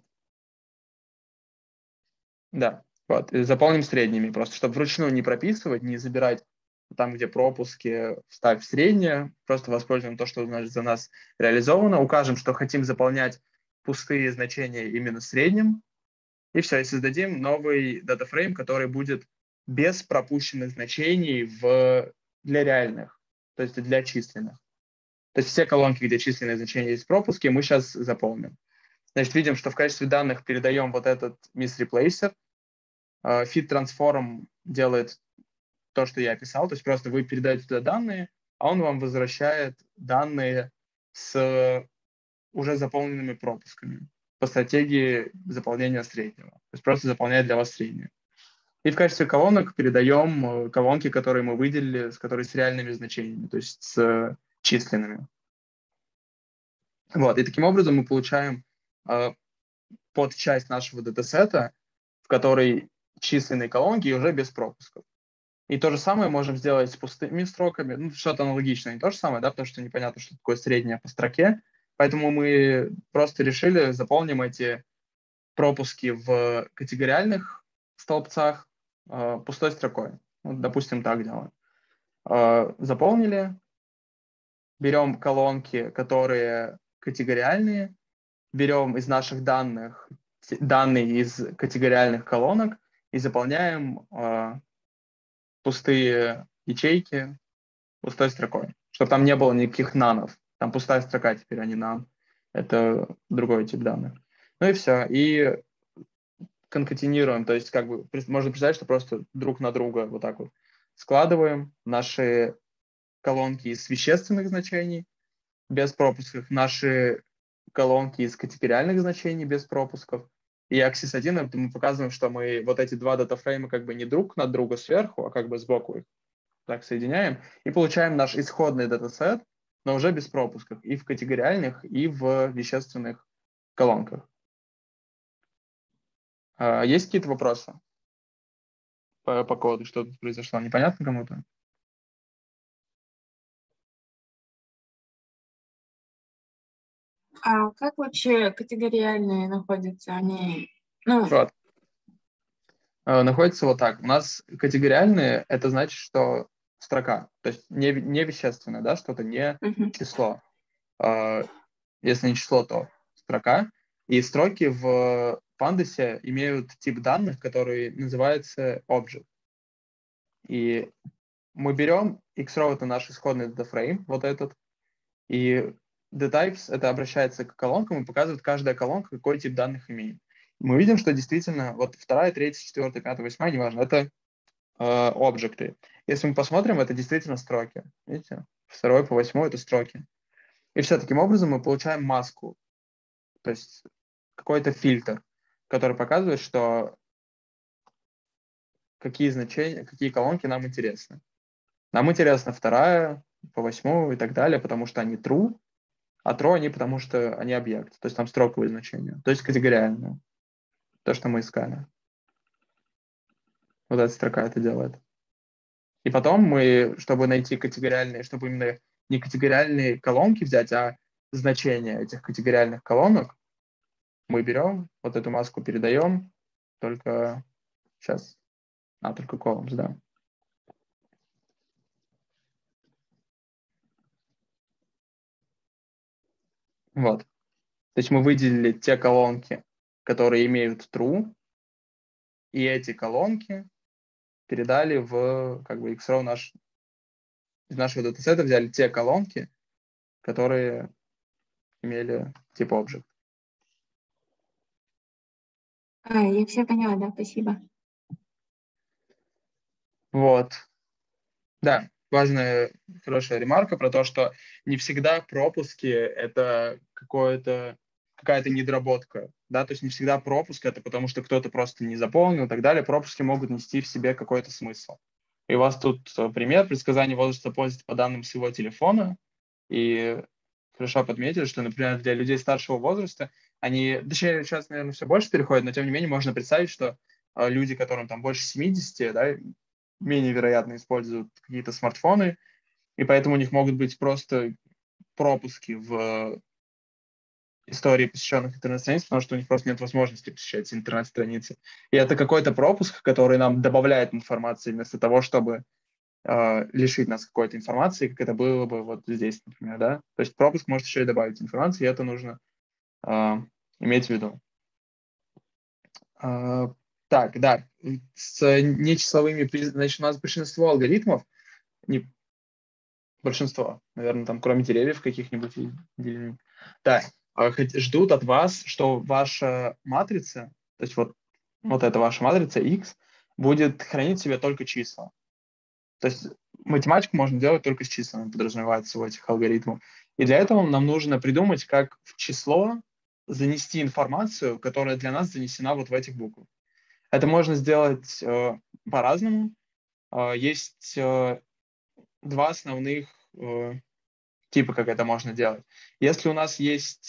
Да, вот, и заполним средними, просто чтобы вручную не прописывать, не забирать там, где пропуски, вставь среднее, просто воспользуем то, что значит, за нас реализовано, укажем, что хотим заполнять пустые значения именно средним, и все, и создадим новый датафрейм, который будет без пропущенных значений для реальных, то есть для численных. То есть все колонки, где численные значения есть пропуски, мы сейчас заполним. Значит, видим, что в качестве данных передаем вот этот misReplacer. Feed Transform делает то, что я описал, то есть просто вы передаете туда данные, а он вам возвращает данные с уже заполненными пропусками по стратегии заполнения среднего. То есть просто заполняет для вас среднее. И в качестве колонок передаем колонки, которые мы выделили, которые с реальными значениями, то есть с численными. Вот. И таким образом мы получаем под часть нашего датасета, в которой численные колонки уже без пропусков. И то же самое можем сделать с пустыми строками. Ну, что-то аналогичное, не то же самое, да, потому что непонятно, что такое среднее по строке. Поэтому мы просто решили заполним эти пропуски в категориальных столбцах пустой строкой. Вот, допустим, так делаем. Заполнили, берем колонки, которые категориальные, берем из наших данных данные из категориальных колонок и заполняем пустые ячейки пустой строкой, чтобы там не было никаких нанов. Там пустая строка теперь, а не нан. Это другой тип данных. Ну и все. И конкатинируем, то есть как бы можно представить, что просто друг на друга вот так вот складываем наши колонки из вещественных значений без пропусков, наши колонки из категориальных значений без пропусков. И Axis 1 мы показываем, что мы вот эти два датафрейма как бы не друг над друга сверху, а как бы сбоку их так соединяем, и получаем наш исходный датасет, но уже без пропусков и в категориальных, и в вещественных колонках. Есть какие-то вопросы по коду? Что тут произошло? Непонятно кому-то? А как вообще категориальные находятся? Они, Вот. Находится вот так. У нас категориальные, это значит, что строка, то есть не вещественное, да, что-то не число. Если не число, то строка. И строки в Pandas имеют тип данных, который называется object. И мы берем xrow, это наш исходный датафрейм, вот этот, и dtypes это обращается к колонкам и показывает каждая колонка, какой тип данных имеет. Мы видим, что действительно вот 2, 3, 4, 5, 8, неважно, это объекты. Если мы посмотрим, это действительно строки. Видите? 2 по 8 это строки. И все, таким образом мы получаем маску, то есть какой-то фильтр, который показывает, что какие значения, какие колонки нам интересны. Нам интересна 2 по 8 и так далее, потому что они true, а true они потому что они объект, то есть там строковые значения, то есть категориальные, то, что мы искали. Вот эта строка это делает. И потом мы, чтобы найти категориальные, чтобы именно не категориальные колонки взять, а значения этих категориальных колонок, мы берем, вот эту маску передаем, только сейчас, только columns, да. Вот. То есть мы выделили те колонки, которые имеют true, и эти колонки передали в как бы xrow из нашего датасета взяли те колонки, которые имели тип object. я все поняла, да, спасибо. Вот. Да, важная, хорошая ремарка про то, что не всегда пропуски — это какая-то недоработка, да, то есть не всегда пропуск — это потому что кто-то просто не заполнил и так далее. Пропуски могут нести в себе какой-то смысл. И у вас тут пример предсказания возраста пользователя по данным с его телефона. И хорошо подметили, что, например, для людей старшего возраста, они, точнее, сейчас, наверное, все больше переходят, но тем не менее можно представить, что люди, которым там больше 70, да, менее вероятно используют какие-то смартфоны, и поэтому у них могут быть просто пропуски в истории посещенных интернет-страниц, потому что у них просто нет возможности посещать интернет-страницы. И это какой-то пропуск, который нам добавляет информации вместо того, чтобы лишить нас какой-то информации, как это было бы вот здесь, например, да. То есть пропуск может еще и добавить информации, и это нужно иметь в виду. Так, да, с нечисловыми, значит, у нас большинство алгоритмов, большинство, наверное, там кроме деревьев каких-нибудь, да, ждут от вас, что ваша матрица, то есть вот эта ваша матрица X будет хранить в себе только числа. То есть математику можно делать только с числами, подразумевается у этих алгоритмов. И для этого нам нужно придумать, как в число занести информацию, которая для нас занесена вот в этих буквах. Это можно сделать по-разному. Есть два основных типа, как это можно делать. Если у нас есть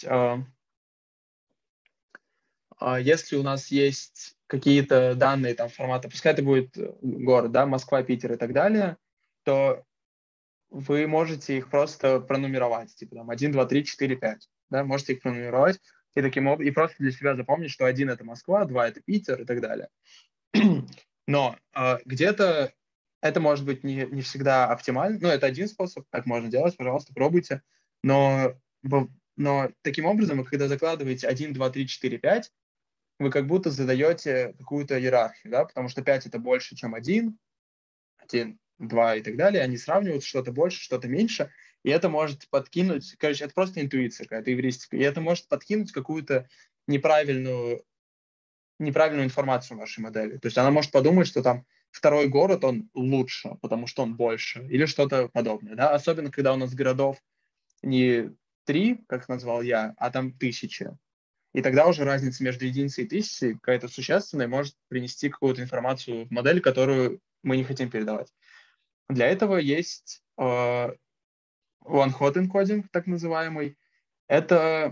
какие-то данные там формата, пускай это будет город, да, Москва, Питер и так далее, то вы можете их просто пронумеровать, типа там 1, 2, 3, 4, 5, да, можете их пронумеровать и таким образом, и просто для себя запомнить, что 1 это Москва, 2 это Питер и так далее. Но где-то это может быть не всегда оптимально, но это один способ, так можно делать, пожалуйста, пробуйте, но таким образом, когда закладываете 1, 2, 3, 4, 5, вы как будто задаете какую-то иерархию, да, потому что 5 это больше, чем 1, 2 и так далее, они сравнивают что-то больше, что-то меньше, и это может подкинуть, короче, это просто интуиция какая-то, эвристика, и это может подкинуть какую-то неправильную информацию в вашей модели. То есть она может подумать, что там второй город, он лучше, потому что он больше, или что-то подобное, да, особенно когда у нас городов не 3, как назвал я, а там 1000. И тогда уже разница между единицей и тысячей какая-то существенная может принести какую-то информацию в модель, которую мы не хотим передавать. Для этого есть one-hot encoding, так называемый. Это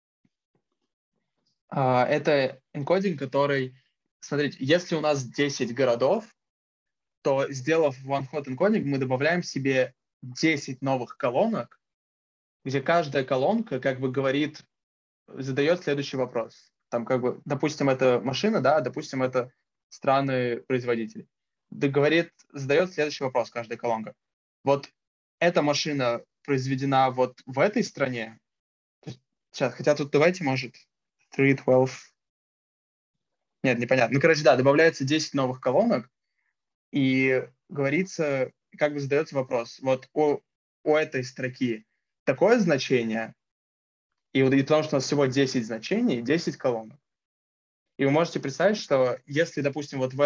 энкодинг, который, смотрите, если у нас 10 городов, то, сделав one-hot encoding, мы добавляем себе 10 новых колонок, где каждая колонка как бы задает следующий вопрос. Там как бы, допустим, это машина, да, допустим, это страны-производители. Задает следующий вопрос каждая колонка. Вот эта машина произведена вот в этой стране. Сейчас, хотя тут давайте, может, 3, 12... Нет, непонятно. Ну, короче, да, добавляется 10 новых колонок, и говорится, как бы задается вопрос. Вот у этой строки такое значение, и потому что у нас всего 10 значений, 10 колонок. И вы можете представить, что если, допустим, вот в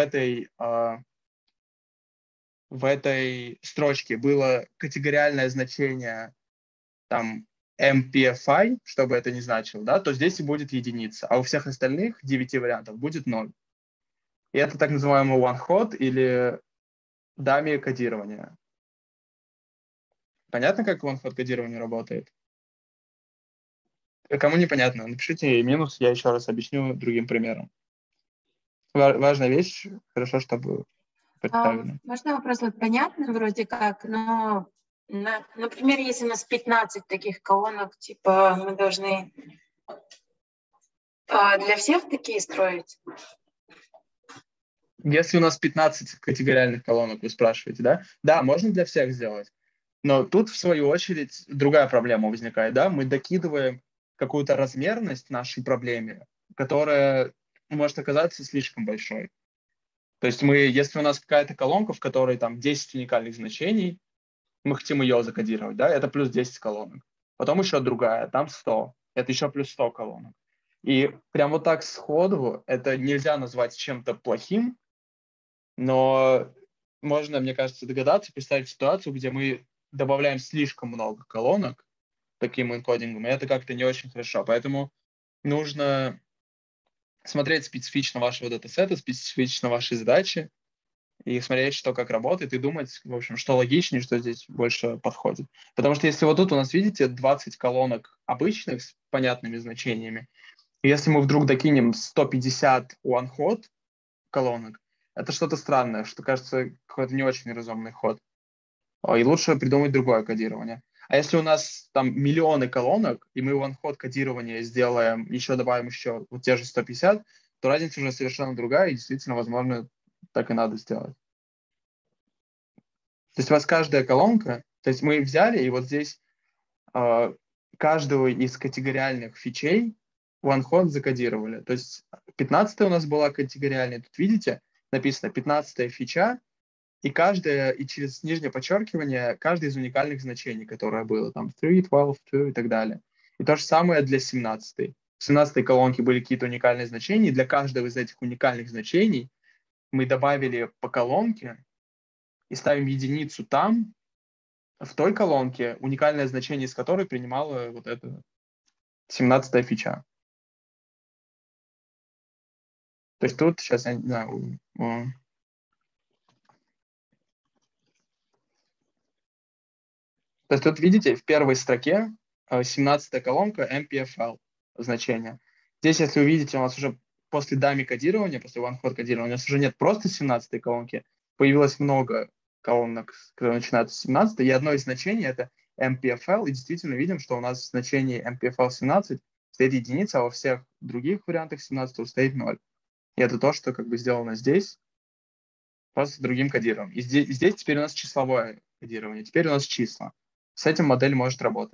этой строчке было категориальное значение там MPFI, что бы это ни значило, да, то здесь и будет единица, а у всех остальных 9 вариантов будет 0. И это так называемый one-hot или dummy кодирование. Понятно, как one-hot кодирование работает? Кому непонятно, напишите минус, я еще раз объясню другим примером. Важная вещь, хорошо, чтобы представили. Можно вопрос? Вот понятно вроде как, но, например, если у нас 15 таких колонок, типа мы должны для всех такие строить? Если у нас 15 категориальных колонок, вы спрашиваете, да? Да, можно для всех сделать. Но тут, в свою очередь, другая проблема возникает, да? Мы докидываем какую-то размерность нашей проблеме, которая может оказаться слишком большой. То есть если у нас какая-то колонка, в которой там 10 уникальных значений, мы хотим ее закодировать, да, это плюс 10 колонок. Потом еще другая, там 100, это еще плюс 100 колонок. И прям вот так сходу это нельзя назвать чем-то плохим, но можно, мне кажется, догадаться, представить ситуацию, где мы добавляем слишком много колонок таким энкодингом, и это как-то не очень хорошо. Поэтому нужно смотреть специфично вашего датасета, специфично вашей задачи и смотреть, что как работает, и думать, в общем, что логичнее, что здесь больше подходит. Потому что если вот тут у нас, видите, 20 колонок обычных с понятными значениями, и если мы вдруг докинем 150 one-hot колонок, это что-то странное, что кажется какой-то не очень разумный ход. И лучше придумать другое кодирование. А если у нас там миллионы колонок, и мы one-hot кодирование сделаем, добавим еще вот те же 150, то разница уже совершенно другая, и действительно, возможно, так и надо сделать. То есть у вас каждая колонка, то есть мы взяли, и вот здесь каждую из категориальных фичей one-hot закодировали. То есть 15 у нас была категориальная. Тут видите, написано 15 фича, и через нижнее подчеркивание, каждое из уникальных значений, которое было, там 3, 12, 2 и так далее. И то же самое для 17. В 17 колонке были какие-то уникальные значения, и для каждого из этих уникальных значений мы добавили по колонке и ставим единицу там, в той колонке, уникальное значение из которой принимала вот эта 17-я фича. То есть тут, сейчас я не знаю, то есть тут, видите, в первой строке 17-я колонка MPFL значение. Здесь, если вы видите, у нас уже после dummy кодирования, после one-hot кодирования, у нас уже нет просто 17-й колонки, появилось много колонок, которые начинаются с 17, и одно из значений это MPFL, и действительно видим, что у нас в значении MPFL 17 стоит единица, а во всех других вариантах 17 стоит 0. И это то, что как бы сделано здесь, просто с другим кодированием. И здесь теперь у нас числовое кодирование, теперь у нас числа. С этим модель может работать.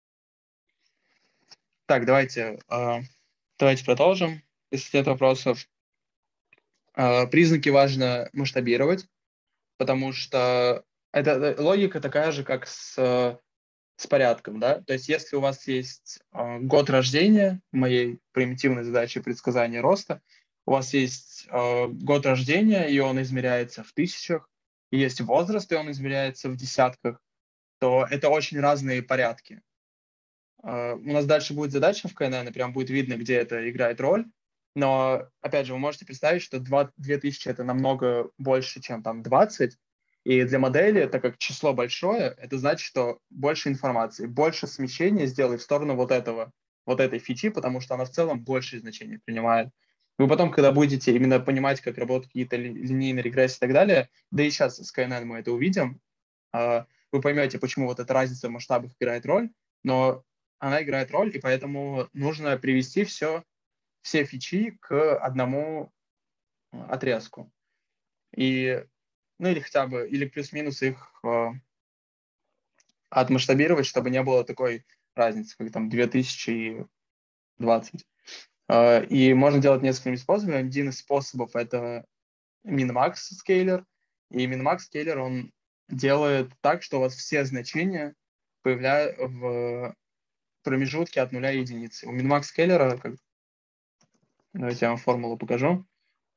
Так, давайте продолжим, если нет вопросов. Признаки важно масштабировать, потому что логика такая же, как с порядком, да? То есть если у вас есть год рождения, в моей примитивной задаче предсказания роста, у вас есть год рождения, и он измеряется в тысячах, и есть возраст, и он измеряется в десятках, то это очень разные порядки. У нас дальше будет задача в КНН, и прям будет видно, где это играет роль. Но, опять же, вы можете представить, что 2000 — это намного больше, чем там 20. И для модели, так как число большое, это значит, что больше информации, больше смещения сделай в сторону вот этой фичи, потому что она в целом большее значение принимает. Вы потом, когда будете именно понимать, как работают какие-то линейные регрессии и так далее, да и сейчас с КНН мы это увидим, вы поймете, почему вот эта разница в масштабах играет роль, но она играет роль, и поэтому нужно привести все фичи к одному отрезку. Или хотя бы, или плюс-минус их отмасштабировать, чтобы не было такой разницы, как там 2020. И можно делать несколькими способами. Один из способов — это min-max скейлер. И min-max скейлер, он делает так, что у вас все значения появляются в промежутке от 0 и единицы. У min-max скейлера, давайте я вам формулу покажу.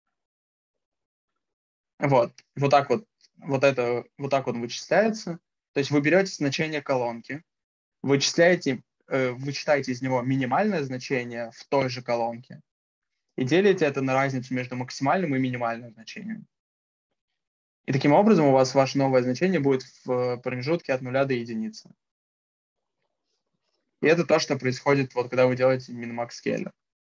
Вот так вот он вычисляется. То есть вы берете значение колонки, вычитаете из него минимальное значение в той же колонке и делите это на разницу между максимальным и минимальным значением. И таким образом у вас ваше новое значение будет в промежутке от 0 до единицы. И это то, что происходит, вот когда вы делаете min-max скейлер.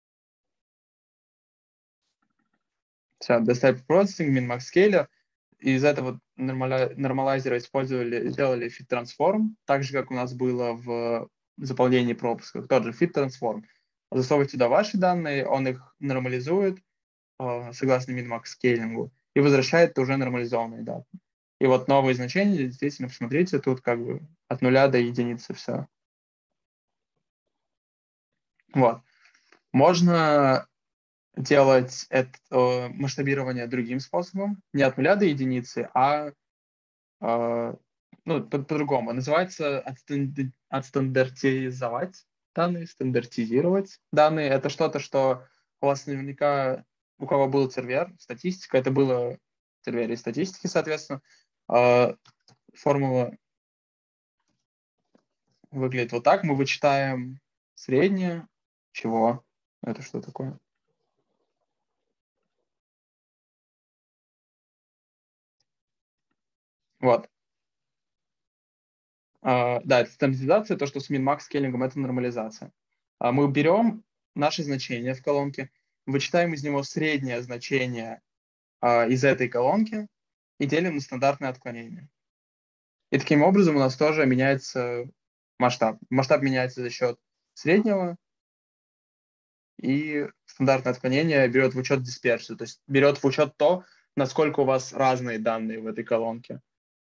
Все, Desktop Processing, min-max скейлер. Из этого нормалайзера сделали fit transform, так же, как у нас было в заполнении пропусков, тот же fit transform. Засовываете туда ваши данные, он их нормализует согласно min-max скейлингу и возвращает уже нормализованные данные. И вот новые значения, действительно, посмотрите, тут как бы от 0 до единицы все. Вот. Можно делать это масштабирование другим способом, не от 0 до единицы, а по-другому. Называется отстандартизовать данные, стандартизировать данные. Это что-то, что у вас наверняка, у кого был сервер, статистика, это было в сервере статистики, соответственно. Формула выглядит вот так. Мы вычитаем среднее. Чего? Это что такое? Вот. Да, это стандартизация, то, что с min-max скейлингом, это нормализация. Мы берем наше значение в колонке, вычитаем из него среднее значение из этой колонки и делим на стандартное отклонение. И таким образом у нас тоже меняется масштаб. Масштаб меняется за счет среднего, и стандартное отклонение берет в учет дисперсию, то есть берет в учет то, насколько у вас разные данные в этой колонке.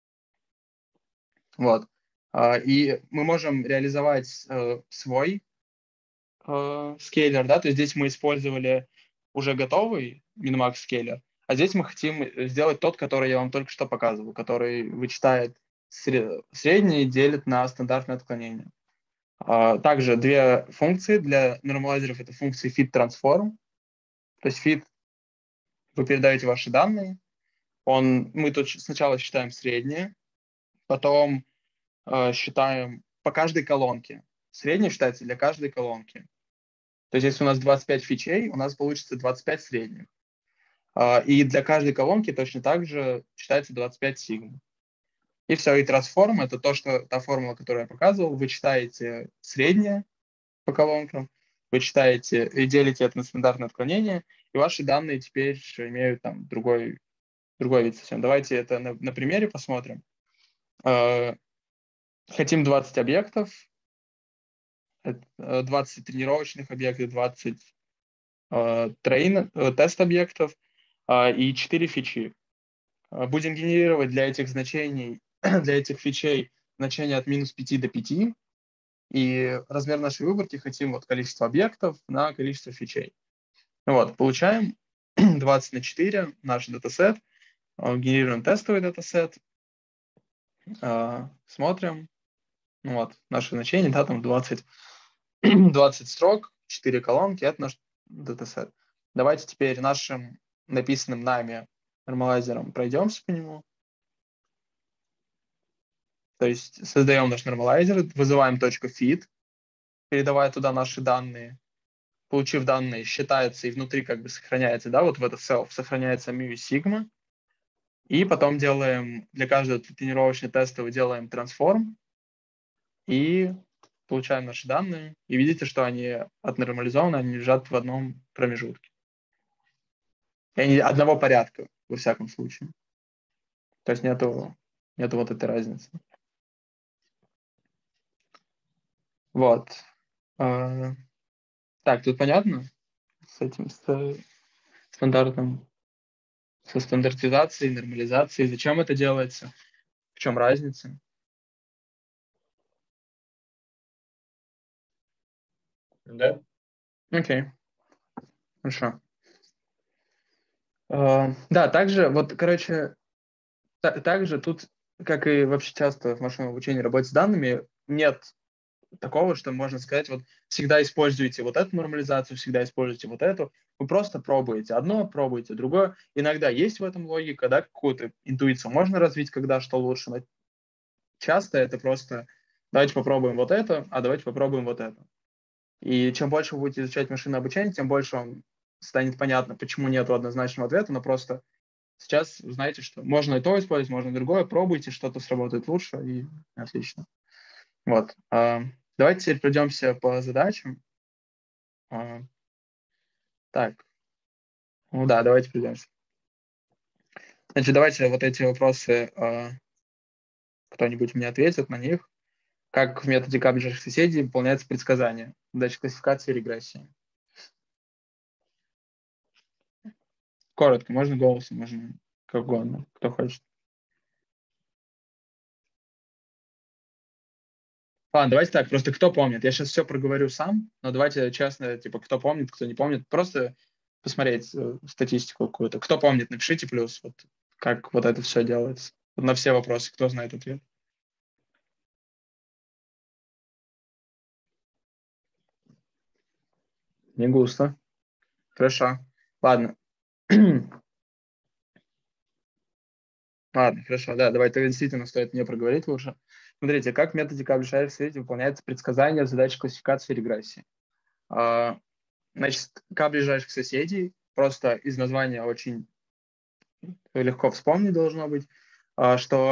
Вот. И мы можем реализовать свой скейлер, да, то есть здесь мы использовали уже готовый min-max скейлер, а здесь мы хотим сделать тот, который я вам только что показывал, который вычитает среднее и делит на стандартное отклонение. Также две функции для нормалайзеров — это функции fit-transform, то есть fit — вы передаете ваши данные, мы тут сначала считаем среднее, потом считаем по каждой колонке. Среднее считается для каждой колонки. То есть если у нас 25 фичей, у нас получится 25 средних. И для каждой колонки точно так же считается 25 сигма. И все, и трансформ — это та формула, которую я показывал. Вы читаете среднее по колонкам, вы читаете и делите это на стандартное отклонение, и ваши данные теперь имеют там другой вид совсем. Давайте это на примере посмотрим. Хотим 20 объектов, 20 тренировочных объектов, 20 тест-объектов и 4 фичи. Будем генерировать для этих значений, для этих фичей значения от -5 до 5, и размер нашей выборки хотим количество объектов на количество фичей. Вот, получаем 20 на 4 наш датасет, генерируем тестовый датасет, смотрим, наше значение, да, там 20 строк, 4 колонки, это наш датасет. Давайте теперь нашим написанным нами нормалайзером пройдемся по нему. То есть создаем наш нормалайзер, вызываем .fit, передавая туда наши данные. Получив данные, считается и внутри сохраняется, да, вот в это self сохраняется mu и sigma. И потом делаем, для каждого тренировочного теста делаем трансформ и получаем наши данные. И видите, что они отнормализованы, они лежат в одном промежутке. И они одного порядка, во всяком случае. То есть нету вот этой разницы. Вот. Так, тут понятно с этим, стандартом, со стандартизацией, нормализацией? Зачем это делается? В чем разница? Да? Окей. Хорошо. Да, также, также тут, как и вообще часто в машинном обучении работе с данными, нет такого, что можно сказать, всегда используйте вот эту нормализацию, всегда используйте вот эту. Вы просто пробуете одно, пробуете другое. Иногда есть в этом логика, да, какую-то интуицию можно развить, когда что лучше, но часто это просто давайте попробуем вот это, а давайте попробуем вот это. И чем больше вы будете изучать машинное обучение, тем больше вам станет понятно, почему нет однозначного ответа, но просто сейчас знаете, что можно и то использовать, можно и другое, пробуйте, что-то сработает лучше, и отлично. Вот. Давайте теперь пройдемся по задачам. Так. Да, давайте пройдемся. Значит, давайте вот эти вопросы, кто-нибудь мне ответит на них. Как в методе К ближайших соседей выполняется предсказание, задача классификации и регрессии. Коротко, можно голосом, можно как угодно, кто хочет. Ладно, давайте так, просто кто помнит. Я сейчас все проговорю сам, но давайте честно, кто помнит, кто не помнит, просто посмотреть статистику какую-то. Кто помнит, напишите плюс, как это все делается. На все вопросы, кто знает ответ. Не густо. Хорошо. Ладно. Ладно, хорошо, да, давайте действительно стоит мне проговорить лучше. Смотрите, как в методе К ближайших соседей выполняется предсказание задач классификации и регрессии. Значит, К ближайших соседей, просто из названия очень легко вспомнить должно быть, что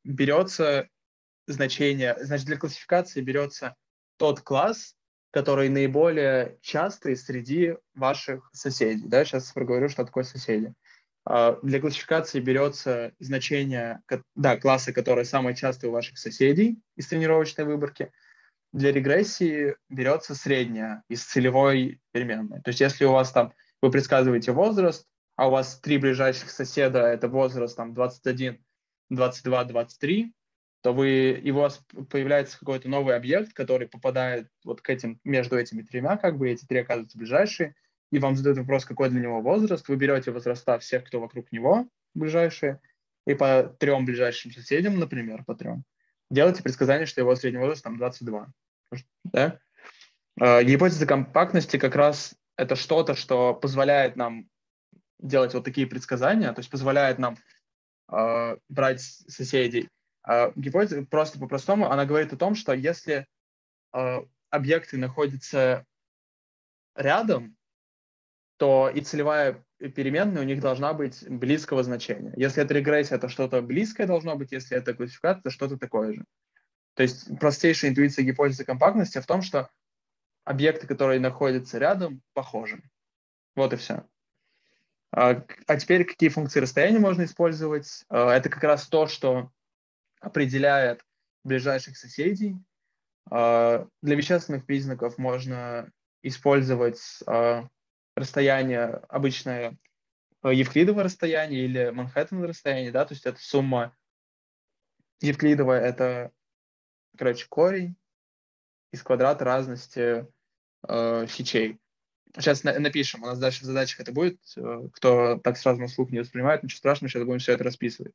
берется значение, значит, для классификации берется тот класс, который наиболее частый среди ваших соседей. Да, сейчас проговорю, что такое соседи. Для классификации берется значение класса, который самый частый у ваших соседей из тренировочной выборки. Для регрессии берется средняя из целевой переменной. То есть если у вас там, вы предсказываете возраст, а у вас 3 ближайших соседа, это возраст там 21, 22, 23, то и у вас появляется какой-то новый объект, который попадает вот к этим, между этими тремя, как бы эти три оказываются ближайшие, и вам задают вопрос, какой для него возраст, вы берете возраста всех, кто вокруг него ближайшие, и по 3 ближайшим соседям, например, по 3, делаете предсказание, что его средний возраст там 22. Да? Гипотеза компактности как раз это что-то, что позволяет нам делать вот такие предсказания, то есть позволяет нам брать соседей. Гипотеза просто по-простому, она говорит о том, что если объекты находятся рядом, то и целевая переменная у них должна быть близкого значения. Если это регрессия, то что-то близкое должно быть, если это классификация, то что-то такое же. То есть простейшая интуиция гипотезы компактности в том, что объекты, которые находятся рядом, похожи. Вот и все. А теперь какие функции расстояния можно использовать? Это как раз то, что определяет ближайших соседей. Для вещественных признаков можно использовать расстояние, обычное евклидовое расстояние или Манхэттеново расстояние, да, то есть это сумма евклидовая, это, корень из квадрата разности фичей. Сейчас напишем, у нас дальше в задачах это будет, кто так сразу на слух не воспринимает, ничего страшного, сейчас будем все это расписывать.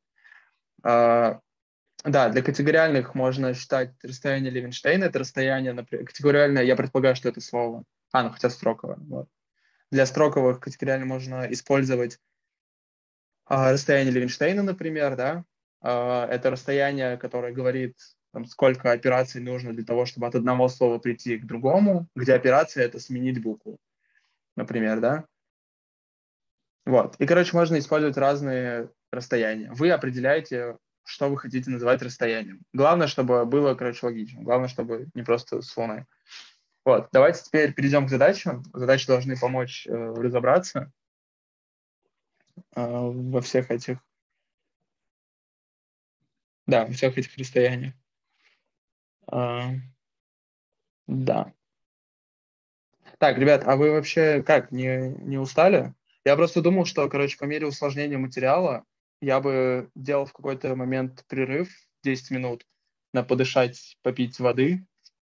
Да, для категориальных можно считать расстояние Левенштейна, это расстояние, например, категориальное, я предполагаю, что это слово, хотя строковое. Вот. Для строковых категориально можно использовать расстояние Левенштейна, например, да, это расстояние, которое говорит, там, сколько операций нужно для того, чтобы от одного слова прийти к другому, где операция — это сменить букву, например, да. Вот. И, можно использовать разные расстояния. Вы определяете, что вы хотите называть расстоянием. Главное, чтобы было, логично. Главное, чтобы не просто с Луны. Вот. Давайте теперь перейдем к задачам. Задачи должны помочь разобраться во всех этих... Да, во всех этих расстояниях. Да. Так, ребят, а вы вообще как, не устали? Я просто думал, что, по мере усложнения материала я бы делал в какой-то момент перерыв 10 минут на подышать, попить воды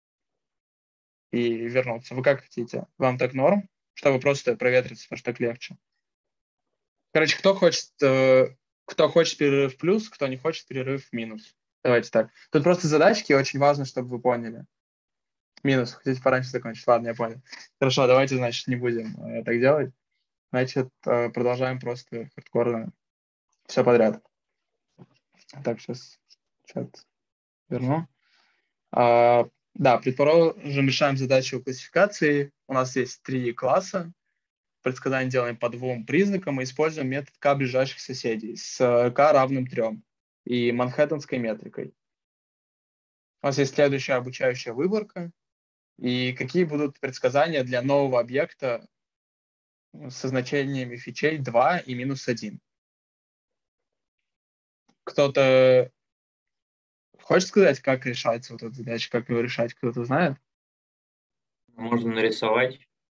и вернуться. Вы как хотите? Вам так норм? Чтобы просто проветриться, потому что так легче. Кто хочет перерыв плюс, кто не хочет перерыв минус. Давайте так. Тут просто задачки, очень важно, чтобы вы поняли. Минус. Хотите пораньше закончить? Ладно, я понял. Хорошо, давайте, значит, не будем так делать. Значит, продолжаем просто хардкорно все подряд. Так, сейчас чат верну. Да, предположим, решаем задачу классификации. У нас есть 3 класса. Предсказание делаем по 2 признакам и используем метод k ближайших соседей с k равным 3 и манхэттенской метрикой. У нас есть следующая обучающая выборка. И какие будут предсказания для нового объекта со значениями фичей 2 и -1. Кто-то хочет сказать, как решается вот эта задача, как ее решать, кто-то знает? Можно нарисовать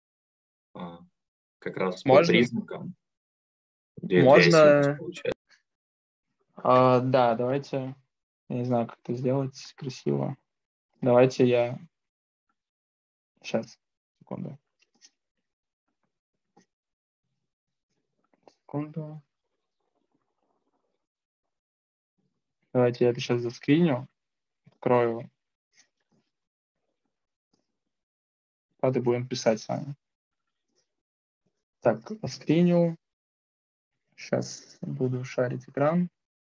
как раз по Можно? признакам. Можно. Да, давайте, я не знаю, как это сделать красиво. Давайте я... Сейчас, секунду. Давайте я это сейчас заскриню, открою. Давайте будем писать с вами. Так, заскриню. Сейчас буду шарить экран.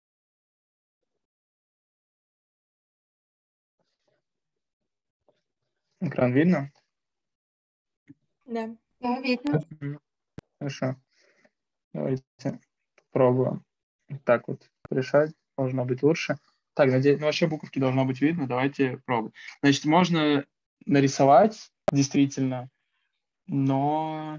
Экран видно? Да. Да, видно. Хорошо. Давайте попробуем так вот решать. Должно быть лучше. Так, надеюсь, вообще буковки должно быть видно. Давайте пробуем. Значит, можно нарисовать, действительно, но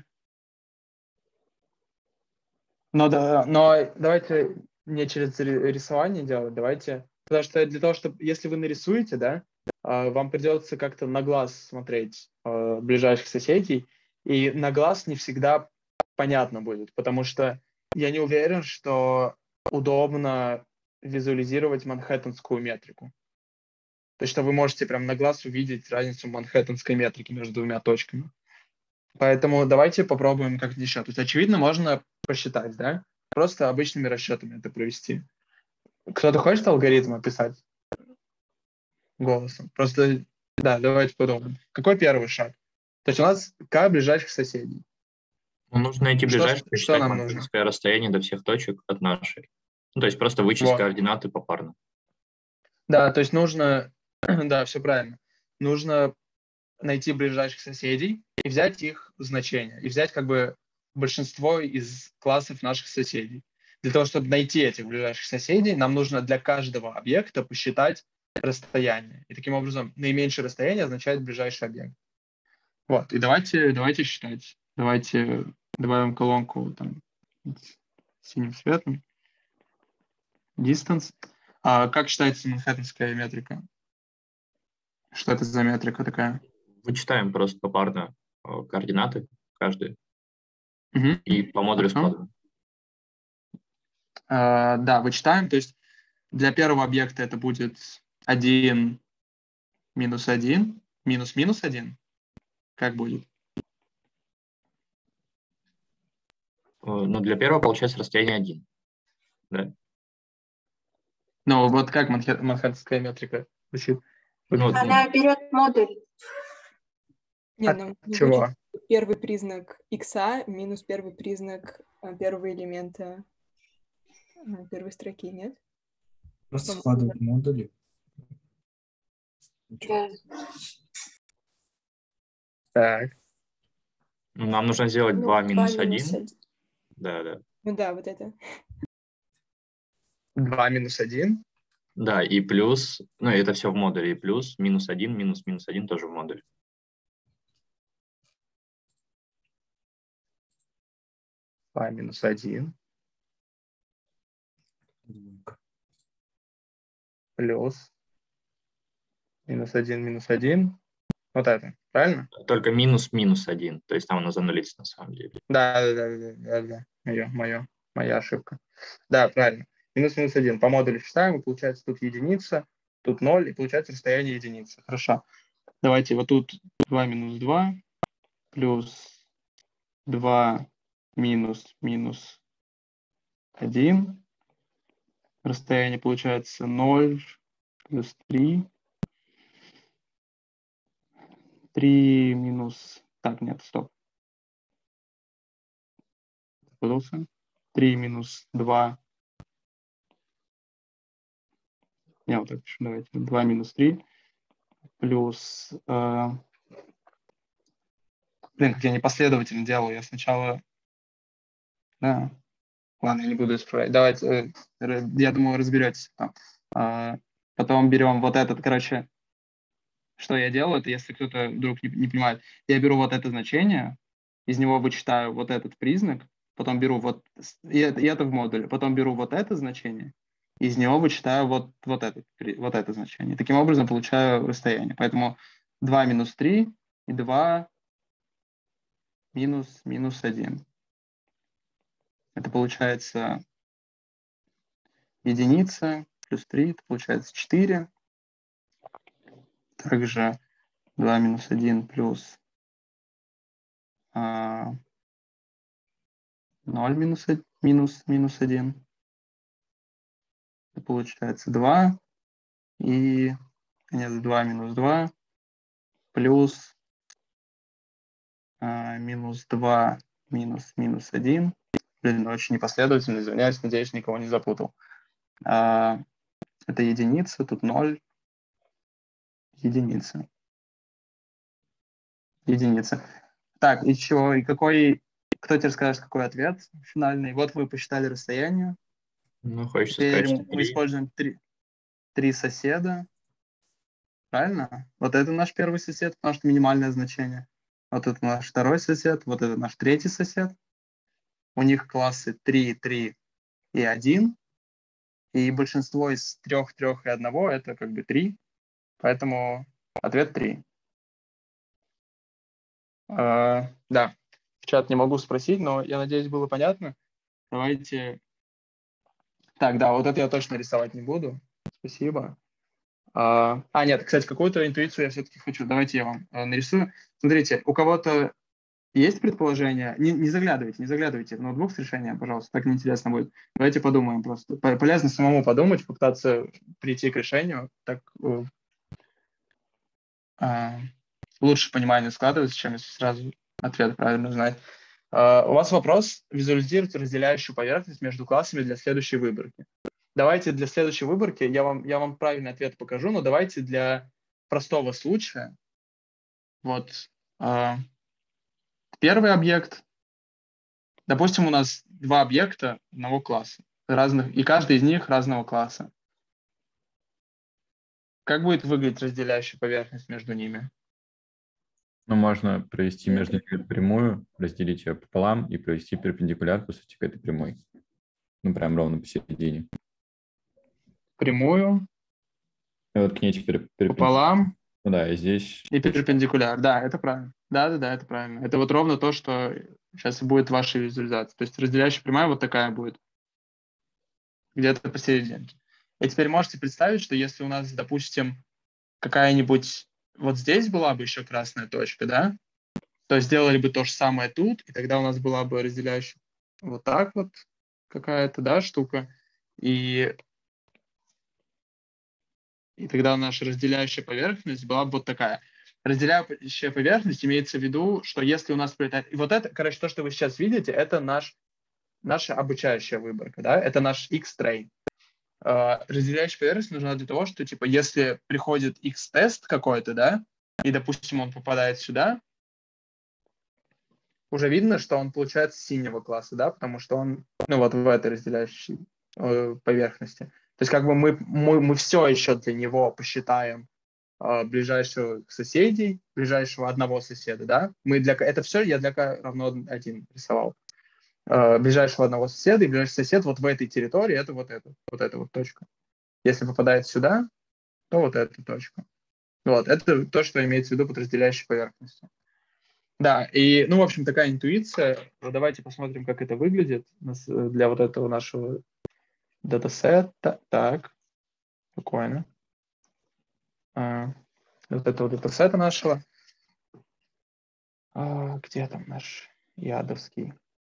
давайте не через рисование делать, давайте. Потому что для того, чтобы, если вы нарисуете, да, вам придется как-то на глаз смотреть ближайших соседей, и на глаз не всегда понятно будет, потому что я не уверен, что удобно визуализировать манхэттенскую метрику. То есть, что вы можете прям на глаз увидеть разницу манхэттенской метрики между двумя точками. Поэтому давайте попробуем как-то еще. То есть, очевидно, можно посчитать, да? Просто обычными расчетами это провести. Кто-то хочет алгоритм описать голосом? Просто, да, давайте подумаем. Какой первый шаг? То есть у нас К ближайших соседей. Ну, нужно найти ближайшее, что посчитать нам нужно? манхэттенское расстояние до всех точек от нашей. Ну, то есть просто вычесть Вот. координаты попарно. Да, то есть нужно, да, все правильно. Нужно найти ближайших соседей и взять их значения, и взять как бы большинство из классов наших соседей. Для того, чтобы найти этих ближайших соседей, нам нужно для каждого объекта посчитать расстояние. И таким образом наименьшее расстояние означает ближайший объект. Вот, и давайте считать. Давайте добавим колонку там синим цветом. Distance. А как считается манхэттенская метрика? Что это за метрика такая? Вычитаем просто попарно координаты каждые. Угу. И по модулю складываем. Да, вычитаем. То есть для первого объекта это будет 1 минус 1 минус минус 1. Как будет? Ну, для первого получается расстояние 1. Да? Ну, вот как манхэттенская метрика звучит? Ну, Она берет модуль. Не, ну, чего? Первый признак икса минус первый признак первого элемента первой строки, нет? Просто складывать модули. Да. Так. Ну, нам нужно сделать 2 минус 1. 1. Да. Ну да, вот это. 2 минус 1. Да, и плюс, ну, это все в модуле, и плюс минус 1, минус 1 тоже в модуле. Минус 1 плюс минус 1. Вот это, правильно? Только минус 1, то есть там оно занулится на самом деле. Да. Моя ошибка. Да, правильно. Минус 1. По модулю считаем, и получается тут единица, тут 0, и получается расстояние единицы. Хорошо. Давайте вот тут 2 минус 2 плюс 2 минус 1. Расстояние получается 0 плюс 3. 3 минус... Так, нет, стоп. Запутался. 3 минус 2. Я вот так пишу, давайте. 2 минус 3 плюс... Блин, как я непоследовательно делаю. Я сначала... Да. Ладно, я не буду исправлять. Давайте, я думаю, разберетесь. Потом берем вот этот, короче, что я делаю, это если кто-то вдруг не понимает, я беру вот это значение, из него вычитаю вот этот признак, потом беру и это в модуле, потом беру вот это значение, из него вычитаю вот это значение. Таким образом получаю расстояние. Поэтому 2 минус 3 и 2 минус 1. Это получается единица плюс 3, это получается 4. Также 2 минус 1 плюс 0 минус 1. Это получается 2. И конец 2 минус 2 плюс минус 2 минус 1. Блин, очень непоследовательно, извиняюсь, надеюсь, никого не запутал. Это единица, тут 0. Единица. Так, и чего? И какой... Кто тебе расскажет, какой ответ финальный? Вот вы посчитали расстояние. Ну, хочется Теперь сказать, что мы используем 3 3 соседа. Правильно? Вот это наш первый сосед, потому что минимальное значение. Вот это наш второй сосед, вот это наш третий сосед. У них классы 3, 3 и 1. И большинство из 3, 3 и 1 это как бы 3. Поэтому ответ 3. Да, в чат не могу спросить, но я надеюсь, было понятно. Давайте... Так, да, вот это я точно рисовать не буду. Спасибо. Нет, кстати, какую-то интуицию я все-таки хочу. Давайте я вам нарисую. Смотрите, у кого-то есть предположение? Не заглядывайте в ноутбук с решением, пожалуйста, так неинтересно будет. Давайте подумаем просто. Полезно самому подумать, попытаться прийти к решению. Так лучше понимание складывается, чем если сразу ответ правильно знать. У вас вопрос: визуализируйте разделяющую поверхность между классами для следующей выборки. Давайте для следующей выборки я вам правильный ответ покажу, но давайте для простого случая. Вот первый объект. Допустим, у нас 2 объекта одного класса, разных, и каждый из них разного класса. Как будет выглядеть разделяющая поверхность между ними? Ну, можно провести между ними прямую, разделить ее пополам и провести перпендикуляр, по сути, к этой прямой. Ну, прям ровно посередине. Прямую. И вот к ней теперь пополам. Ну да, и здесь... И перпендикуляр. Да, это правильно. Да, это правильно. Это вот ровно то, что сейчас будет ваша визуализация. То есть разделяющая прямая вот такая будет. Где-то посередине. И теперь можете представить, что если у нас, допустим, какая-нибудь... Вот здесь была бы еще красная точка, да? То сделали бы то же самое тут, и тогда у нас была бы разделяющая вот так вот какая-то, да, штука. И тогда наша разделяющая поверхность была бы вот такая. Разделяющая поверхность имеется в виду, что если у нас прилетает... И вот это, короче, то, что вы сейчас видите, это наша обучающая выборка, да? Это наш X-train. Разделяющая поверхность нужна для того, что, типа, если приходит X-тест какой-то, да, и, допустим, он попадает сюда, уже видно, что он получается синего класса, да, потому что он, ну, вот в этой разделяющей поверхности. То есть, как бы мы все еще для него посчитаем ближайшего соседей, ближайшего одного соседа, да. Это все я для k равно 1 рисовал. Ближайшего одного соседа и ближайший сосед вот в этой территории, это вот эта вот точка. Если попадает сюда, то вот эта точка. Вот, это то, что имеется в виду под разделяющей поверхностью. Да, и, ну, в общем, такая интуиция. Давайте посмотрим, как это выглядит для вот этого нашего датасета. Так, спокойно. Вот этого датасета нашего. Где там наш ядовский?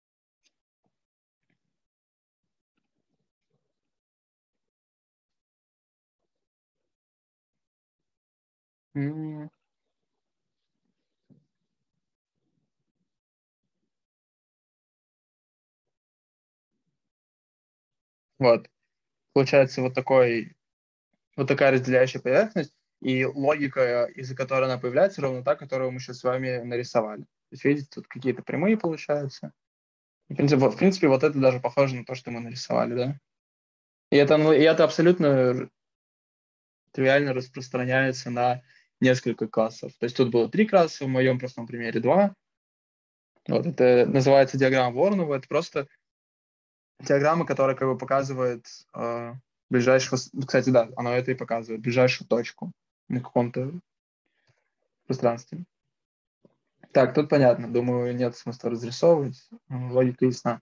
Вот. Получается вот такая разделяющая поверхность, и логика, из-за которой она появляется, ровно та, которую мы сейчас с вами нарисовали. То есть, видите, тут какие-то прямые получаются. В принципе, вот это даже похоже на то, что мы нарисовали, да? И это абсолютно тривиально распространяется на несколько классов. То есть тут было 3 класса, в моем простом примере 2. Вот, это называется диаграмма Воронова. Это просто диаграмма, которая как бы показывает ближайшего... Кстати, да, она это и показывает. Ближайшую точку на каком-то пространстве. Так, тут понятно. Думаю, нет смысла разрисовывать. Логика ясна.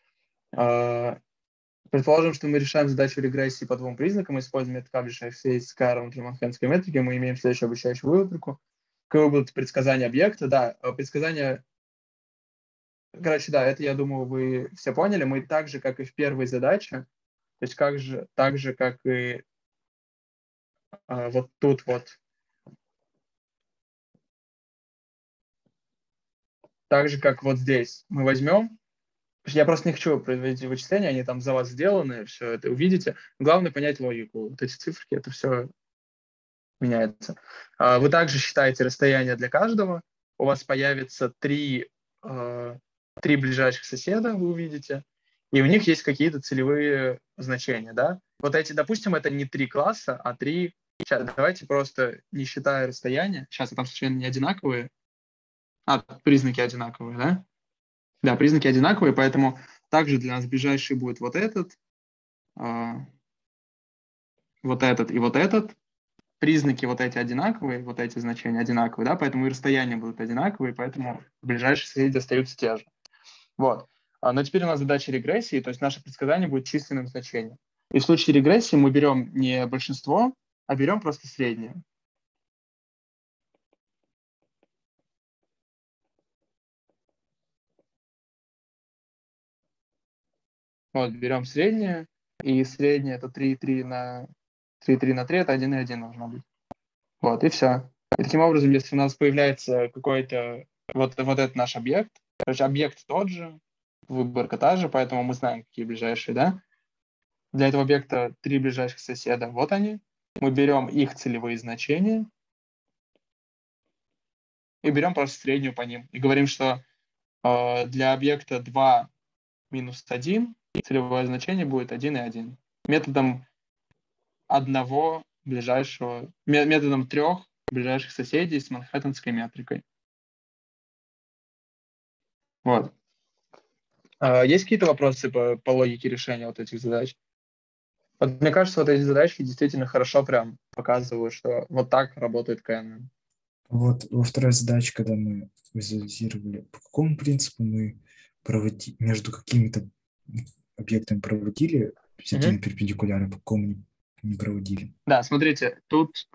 Предположим, что мы решаем задачу регрессии по 2 признакам, используем метод Каблиша с равно Манхэттенской метрики. Мы имеем следующую обучающую выборку. Какое будет предсказание объекта? Да, предсказание... Короче, да, это, я думаю, вы все поняли. Мы так же, как и в первой задаче, то есть так же, как и вот тут вот, так же, как вот здесь, мы возьмем, я просто не хочу производить вычисления, они там за вас сделаны, все это увидите. Главное понять логику. Вот эти циферки, это все меняется. Вы также считаете расстояние для каждого. У вас появится 3 ближайших соседа, вы увидите. и у них есть какие-то целевые значения, да. Вот эти, допустим, это не 3 класса, а 3... Сейчас, давайте просто, не считая расстояния, сейчас там совершенно не одинаковые, признаки одинаковые, да? Да, признаки одинаковые, поэтому также для нас ближайший будет вот этот и вот этот. Признаки вот эти одинаковые, вот эти значения одинаковые, да, поэтому и расстояния будут одинаковые, поэтому ближайшие соседи остаются те же. Вот. Но теперь у нас задача регрессии, то есть наше предсказание будет численным значением. И в случае регрессии мы берем не большинство, а берем просто среднее. Вот, берем среднее, и среднее это 3,3 на 3,3 на 3, это 1,1 должно быть. Вот, и все. И таким образом, если у нас появляется какой-то вот этот наш объект, короче, объект тот же, выборка та же, поэтому мы знаем, какие ближайшие, да? Для этого объекта 3 ближайших соседа, вот они. Мы берем их целевые значения и берем просто среднюю по ним. И говорим, что для объекта 2 минус 1 целевое значение будет 1,1. Методом одного ближайшего, методом 3 ближайших соседей с манхэттенской метрикой. Вот. Есть какие-то вопросы по логике решения вот этих задач? Вот мне кажется, вот эти задачки действительно хорошо прям показывают, что вот так работает КНН. Вот во второй задаче, когда мы визуализировали, по какому принципу мы между какими-то объектами проводили сетину перпендикулярно, по какому не проводили? Да, смотрите, тут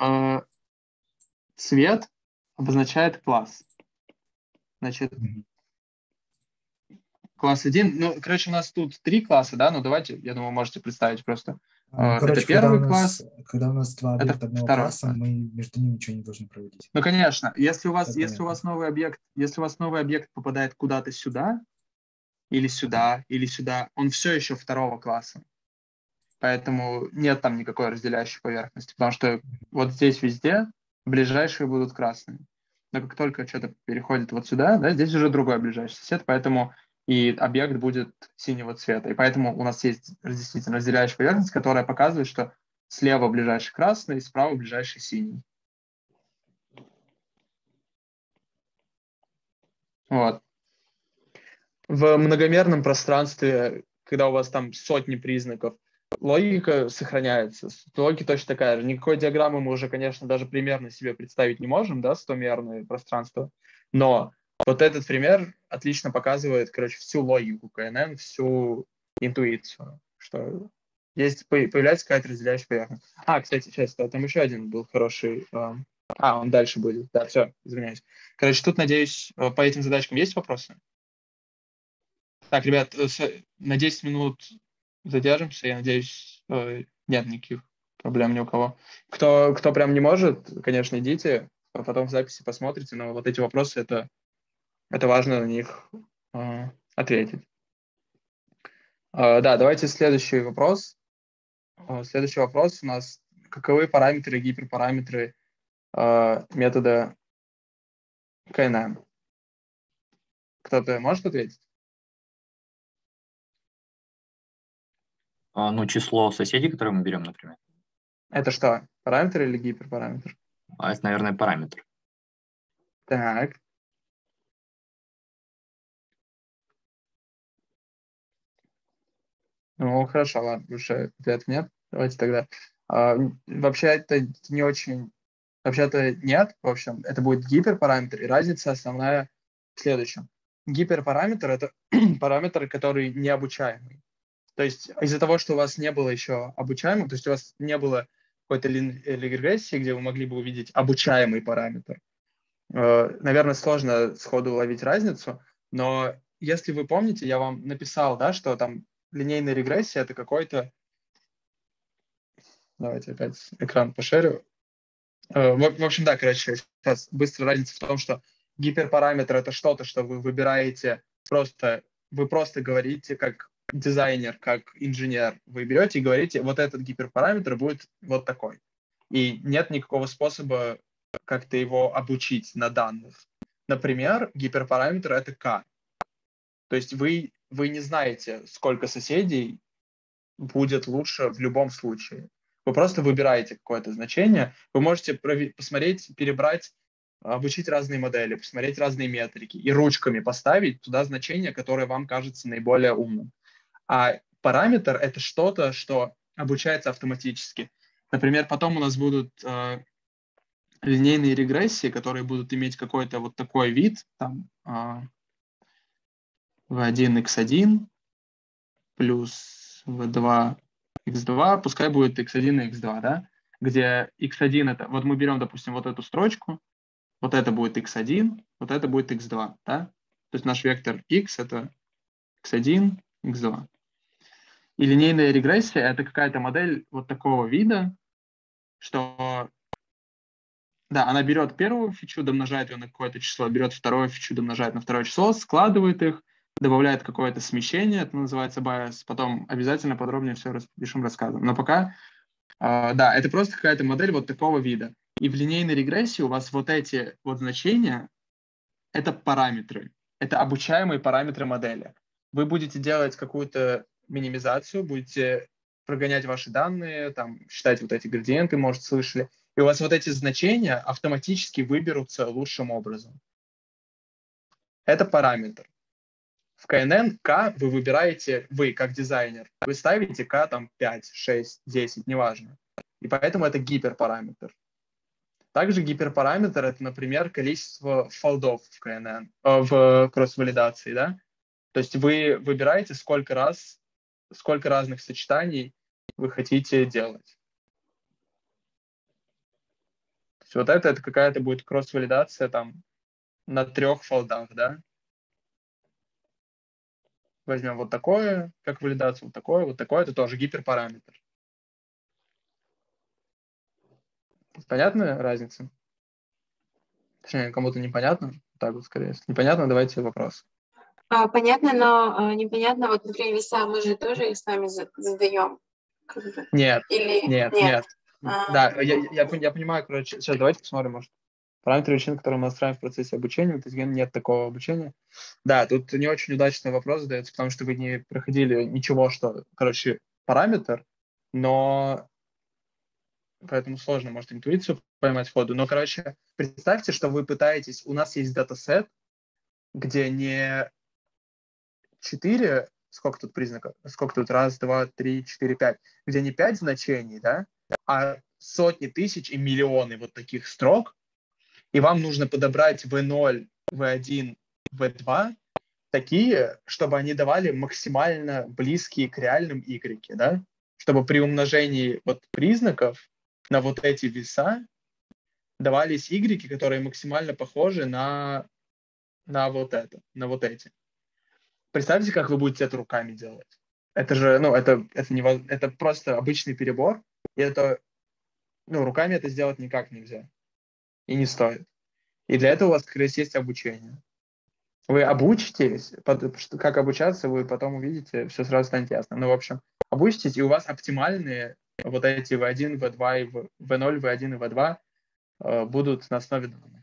цвет обозначает класс. Значит, класс 1, ну, короче, у нас тут 3 класса, да, ну, давайте, я думаю, можете представить просто. Короче, это первый класс. Когда у нас 2 объекта одного класса, мы между ними ничего не должны проводить. Ну, конечно, если у вас новый объект попадает куда-то сюда, или сюда, или сюда, он все еще второго класса. Поэтому нет там никакой разделяющей поверхности, потому что вот здесь везде ближайшие будут красными. Но как только что-то переходит вот сюда, да, здесь уже другой ближайший сосед, поэтому и объект будет синего цвета. И поэтому у нас есть действительно разделяющая поверхность, которая показывает, что слева ближайший красный, справа ближайший синий. Вот. В многомерном пространстве, когда у вас там сотни признаков, логика сохраняется. Логика точно такая же. Никакой диаграммы мы уже, конечно, даже примерно себе представить не можем, да, 100-мерное пространство. Но вот этот пример отлично показывает, короче, всю логику КНН, всю интуицию, что появляется какая-то разделяющая поверхность. Кстати, сейчас, там еще один был хороший. Он дальше будет. Да, все, извиняюсь. Короче, тут, надеюсь, по этим задачкам есть вопросы? Так, ребят, на 10 минут задержимся, я надеюсь, нет никаких проблем ни у кого. Кто прям не может, конечно, идите, потом в записи посмотрите, но вот эти вопросы, это важно на них ответить. Да, давайте следующий вопрос. Следующий вопрос у нас: каковы параметры и гиперпараметры метода КНН? Кто-то может ответить? Число соседей, которые мы берем, например. Это что, параметр или гиперпараметр? Это, наверное, параметр. Так. Ну, хорошо, ладно, больше ответов нет. Давайте тогда. Вообще это не очень... Вообще-то нет, в общем, это будет гиперпараметр, и разница основная в следующем. Гиперпараметр — это параметр, который необучаемый. То есть из-за того, что у вас не было еще обучаемого, то есть у вас не было какой-то регрессии, где вы могли бы увидеть обучаемый параметр, наверное, сложно сходу уловить разницу, но если вы помните, я вам написал, да, что там линейная регрессия — это какой-то... Давайте опять экран пошерю. В общем, да, короче, сейчас быстро разница в том, что гиперпараметр — это что-то, что вы выбираете вы просто говорите как дизайнер, как инженер. Вы берете и говорите, вот этот гиперпараметр будет вот такой. И нет никакого способа как-то его обучить на данных. Например, гиперпараметр — это k. То есть вы вы не знаете, сколько соседей будет лучше в любом случае. Вы просто выбираете какое-то значение. Вы можете посмотреть, перебрать, обучить разные модели, посмотреть разные метрики и ручками поставить туда значение, которое вам кажется наиболее умным. А параметр — это что-то, что обучается автоматически. Например, потом у нас будут линейные регрессии, которые будут иметь какой-то вот такой вид, там v1, x1 плюс v2, x2, пускай будет x1 и x2, да? Где x1 это, вот мы берем, допустим, вот эту строчку, вот это будет x1, вот это будет x2, да? То есть наш вектор x это x1, x2. И линейная регрессия — это какая-то модель вот такого вида, что, да, она берет первую фичу, домножает ее на какое-то число, берет вторую фичу, домножает на второе число, складывает их, добавляет какое-то смещение, это называется bias, потом обязательно подробнее все распишем, рассказываем. Но пока, да, это просто какая-то модель вот такого вида. И в линейной регрессии у вас вот эти вот значения — это параметры, это обучаемые параметры модели. Вы будете делать какую-то минимизацию, будете прогонять ваши данные, там, считать вот эти градиенты, может, слышали, и у вас вот эти значения автоматически выберутся лучшим образом. Это параметр. В КНН К вы выбираете, вы как дизайнер, вы ставите К там 5, 6, 10, неважно. И поэтому это гиперпараметр. Также гиперпараметр — это, например, количество фолдов в КНН, в кросс-валидации, да? То есть вы выбираете, сколько разных сочетаний вы хотите делать. То есть вот это какая-то будет кросс-валидация там на 3 фолдах, да? Возьмем вот такое, как валидацию, вот такое, это тоже гиперпараметр. Понятна разница? Точнее, кому-то непонятно? Так вот, скорее. Если непонятно, давайте вопрос. Понятно, но непонятно, вот, например, веса, мы же тоже их сами задаем. Нет, или нет. Да, я понимаю, короче, сейчас давайте посмотрим, может. Параметры величин, которые мы настраиваем в процессе обучения, в итоге нет такого обучения. Да, тут не очень удачный вопрос задается, потому что вы не проходили ничего, что, короче, параметр, но поэтому сложно, может, интуицию поймать в ходу. Но, короче, представьте, что вы пытаетесь, у нас есть датасет, где не 4, сколько тут признаков, сколько тут, 1, 2, 3, 4, 5, где не 5 значений, да, а сотни тысяч и миллионы вот таких строк, и вам нужно подобрать V0, V1, V2 такие, чтобы они давали максимально близкие к реальным Y, да? Чтобы при умножении вот признаков на вот эти веса давались Y, которые максимально похожи на вот это, на вот эти. Представьте, как вы будете это руками делать. Это же, ну, это просто обычный перебор, и это, ну, руками это сделать никак нельзя. И не стоит. И для этого у вас, как раз, есть обучение. Вы обучитесь, как обучаться, вы потом увидите, все сразу станет ясно. Ну, в общем, обучитесь, и у вас оптимальные вот эти V1, V2, и V0, V1 и V2 будут на основе данных.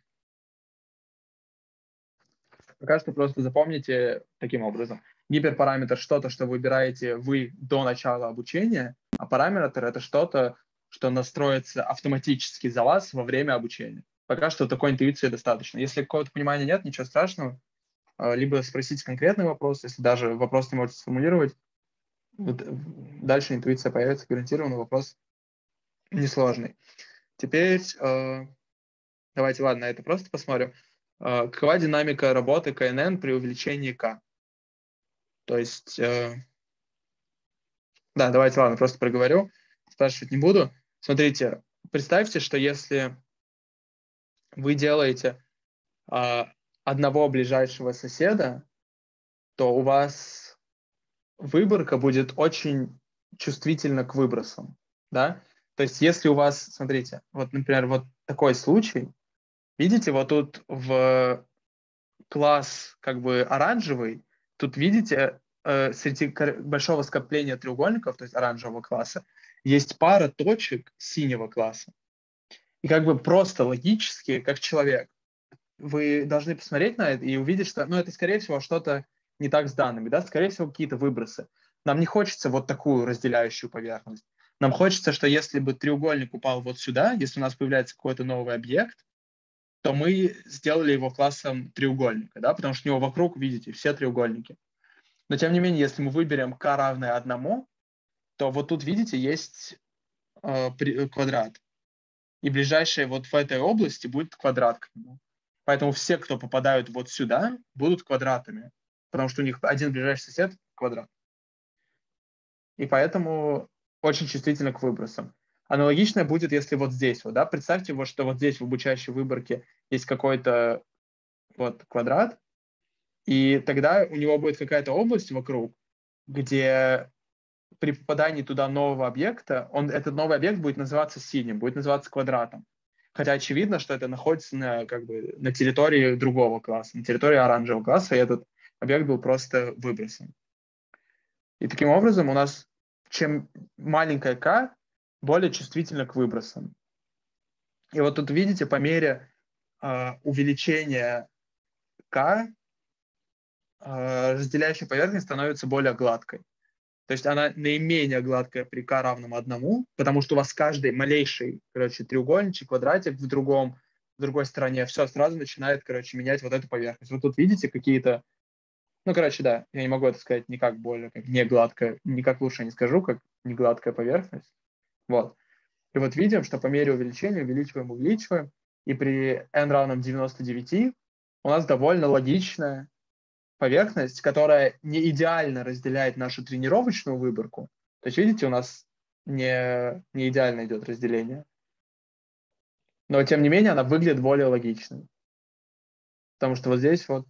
Пока что просто запомните таким образом. Гиперпараметр — что-то, что выбираете вы до начала обучения, а параметр — это что-то, что настроится автоматически за вас во время обучения. Пока что такой интуиции достаточно. Если какого-то понимания нет, ничего страшного. Либо спросить конкретный вопрос, если даже вопрос не можете сформулировать. Вот дальше интуиция появится, гарантированно, вопрос несложный. Теперь давайте, ладно, это просто посмотрим. Какова динамика работы КНН при увеличении К? То есть, да, давайте, ладно, просто проговорю, спрашивать не буду. Смотрите, представьте, что если вы делаете одного ближайшего соседа, то у вас выборка будет очень чувствительна к выбросам, да? То есть если у вас, смотрите, вот, например, вот такой случай, видите, вот тут в класс как бы оранжевый, тут видите, среди большого скопления треугольников, то есть оранжевого класса, есть пара точек синего класса. И как бы просто логически, как человек, вы должны посмотреть на это и увидеть, что, ну, это, скорее всего, что-то не так с данными, да, скорее всего, какие-то выбросы. Нам не хочется вот такую разделяющую поверхность. Нам хочется, что если бы треугольник упал вот сюда, если у нас появляется какой-то новый объект, то мы сделали его классом треугольника, да, потому что у него вокруг, видите, все треугольники. Но тем не менее, если мы выберем k равное 1, то вот тут, видите, есть квадрат. И ближайшее вот в этой области будет квадрат к нему. Поэтому все, кто попадают вот сюда, будут квадратами, потому что у них один ближайший сосед – квадрат. И поэтому очень чувствительно к выбросам. Аналогичное будет, если вот здесь, вот, да, представьте, вот, что вот здесь в обучающей выборке есть какой-то вот квадрат, и тогда у него будет какая-то область вокруг, где при попадании туда нового объекта, этот новый объект будет называться синим, будет называться квадратом. Хотя очевидно, что это находится на территории другого класса, на территории оранжевого класса, и этот объект был просто выбросан. И таким образом у нас чем маленькая k, более чувствительна к выбросам. И вот тут видите, по мере увеличения k, разделяющая поверхность становится более гладкой. То есть она наименее гладкая при k равном 1, потому что у вас каждый малейший, треугольничек, квадратик в другой стороне, все сразу начинает, менять вот эту поверхность. Вот тут видите какие-то, да, я не могу это сказать никак более, как не гладкая, никак лучше не скажу, как не гладкая поверхность. Вот. И вот видим, что по мере увеличения увеличиваем, и при n равном 99 у нас довольно логичная поверхность, которая не идеально разделяет нашу тренировочную выборку. То есть, видите, у нас не идеально идет разделение. Но, тем не менее, она выглядит более логичной. Потому что вот здесь вот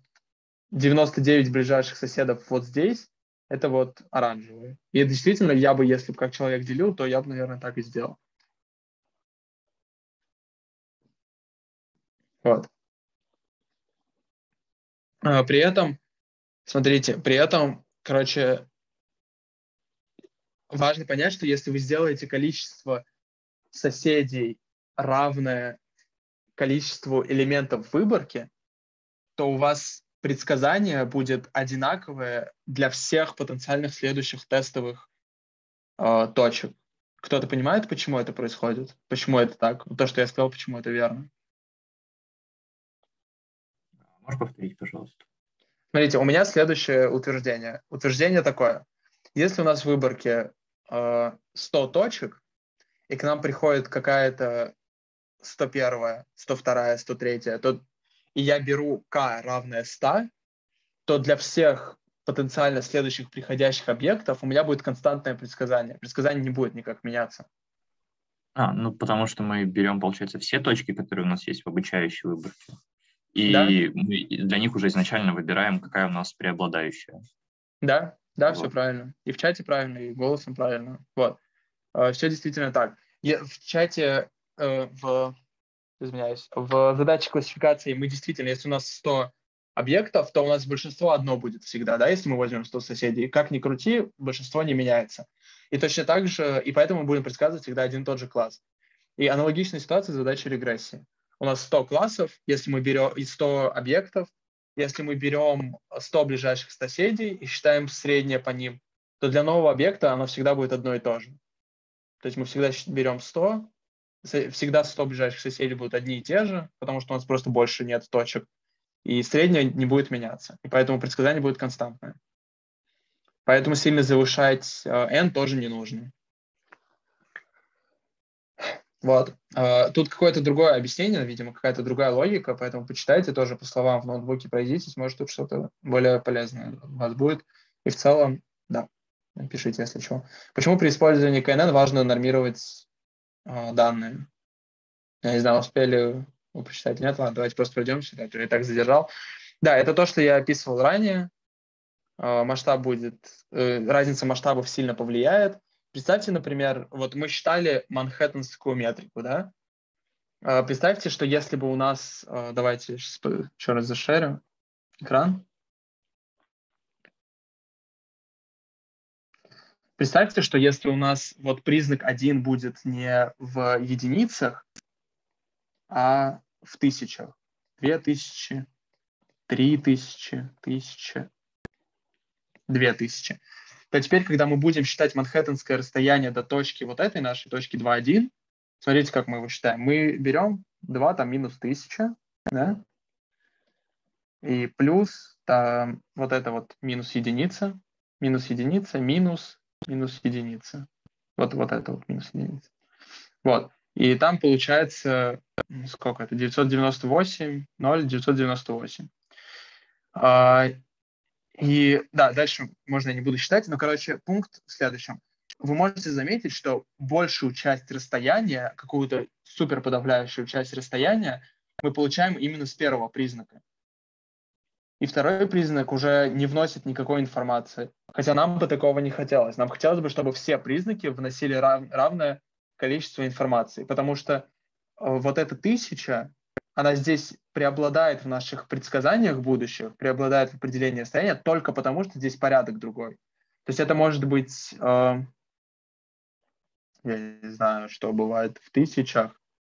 99 ближайших соседов вот здесь, это вот оранжевые. И действительно, я бы, если бы как человек делил, то я бы, наверное, так и сделал. Вот. При этом, смотрите, важно понять, что если вы сделаете количество соседей равное количеству элементов в выборке, то у вас предсказание будет одинаковое для всех потенциальных следующих тестовых точек. Кто-то понимает, почему это происходит? Почему это так? То, что я сказал, почему это верно? Можешь повторить, пожалуйста? Смотрите, у меня следующее утверждение. Утверждение такое. Если у нас в выборке 100 точек, и к нам приходит какая-то 101, 102, 103, и я беру k равное 100, то для всех потенциально следующих приходящих объектов у меня будет константное предсказание. Предсказание не будет никак меняться. Потому что мы берем, получается, все точки, которые у нас есть в обучающей выборке, и мы для них уже изначально выбираем, какая у нас преобладающая. Да, вот. Все правильно. И в чате правильно, и голосом правильно. Вот. Все действительно так. В чате, в задаче классификации мы действительно, если у нас 100 объектов, то у нас большинство одно будет всегда, да, если мы возьмем 100 соседей. Как ни крути, большинство не меняется. И точно так же, и поэтому мы будем предсказывать всегда один и тот же класс. И аналогичная ситуация с задачей регрессии. У нас 100 классов, если мы берем, и 100 объектов, если мы берем 100 ближайших соседей и считаем среднее по ним, то для нового объекта оно всегда будет одно и то же. То есть мы всегда берем 100, всегда 100 ближайших соседей будут одни и те же, потому что у нас просто больше нет точек, и среднее не будет меняться. И поэтому предсказание будет константное. Поэтому сильно завышать n тоже не нужно. Вот. Тут какое-то другое объяснение, видимо, какая-то другая логика, поэтому почитайте тоже по словам в ноутбуке, пройдитесь, может, тут что-то более полезное у вас будет. И в целом, да, пишите, если что. Почему при использовании КНН важно нормировать данные? Я не знаю, успели вы прочитать? Нет? Ладно, давайте просто пройдемся, я и так задержал. Да, это то, что я описывал ранее. Масштаб будет, разница масштабов сильно повлияет. Представьте, например, вот мы считали манхэттенскую метрику, да? Представьте, что если бы у нас, давайте еще раз зашерю экран. Представьте, что если у нас вот признак 1 будет не в единицах, а в тысячах. 2000, 3000, 1000. 2000, то теперь, когда мы будем считать манхэттенское расстояние до точки вот этой нашей, точки 2,1, смотрите, как мы его считаем. Мы берем 2, там, минус 1000, да, и плюс там, вот это вот минус единица, минус единица. Вот это вот минус единица. Вот. И там получается, сколько это? 998, 998. И да, дальше можно я не буду считать, но, короче, пункт в следующем. Вы можете заметить, что большую часть расстояния, какую-то супер подавляющую часть расстояния мы получаем именно с первого признака. И второй признак уже не вносит никакой информации. Хотя нам бы такого не хотелось. Нам хотелось бы, чтобы все признаки вносили равное количество информации. Потому что вот эта 1000, она здесь преобладает в наших предсказаниях будущих, преобладает в определении расстояния только потому, что здесь порядок другой. То есть это может быть, я не знаю, что бывает в 1000.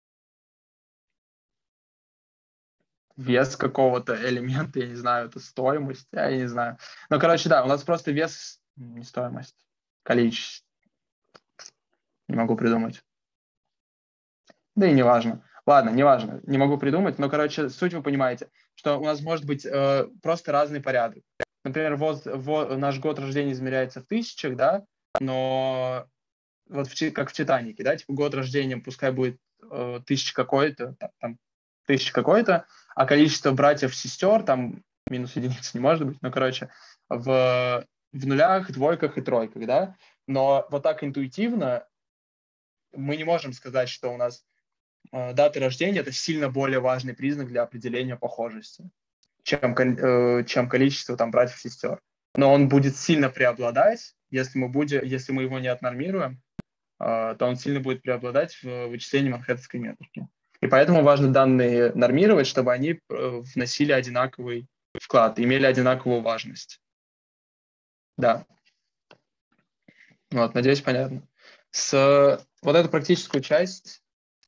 Вес какого-то элемента, я не знаю, это стоимость, я не знаю. Но, короче, да, у нас просто вес, не стоимость, количество. Не могу придумать. Да и не важно. Ладно, не важно, не могу придумать, но, короче, суть вы понимаете, что у нас может быть просто разный порядок. Например, наш год рождения измеряется в 1000, да, но вот как в «Титанике», да, типа год рождения пускай будет 1000 какой-то, там 1000 какой-то, а количество братьев-сестер, там минус единицы не может быть, но, короче, в нулях, двойках и тройках, да, но вот так интуитивно мы не можем сказать, что у нас дата рождения – это сильно более важный признак для определения похожести, чем количество там братьев-сестер. Но он будет сильно преобладать, если мы его не отнормируем, то он сильно будет преобладать в вычислении манхэттенской метрики. И поэтому важно данные нормировать, чтобы они вносили одинаковый вклад, имели одинаковую важность. Да. Вот, надеюсь, понятно. Вот эту практическую часть...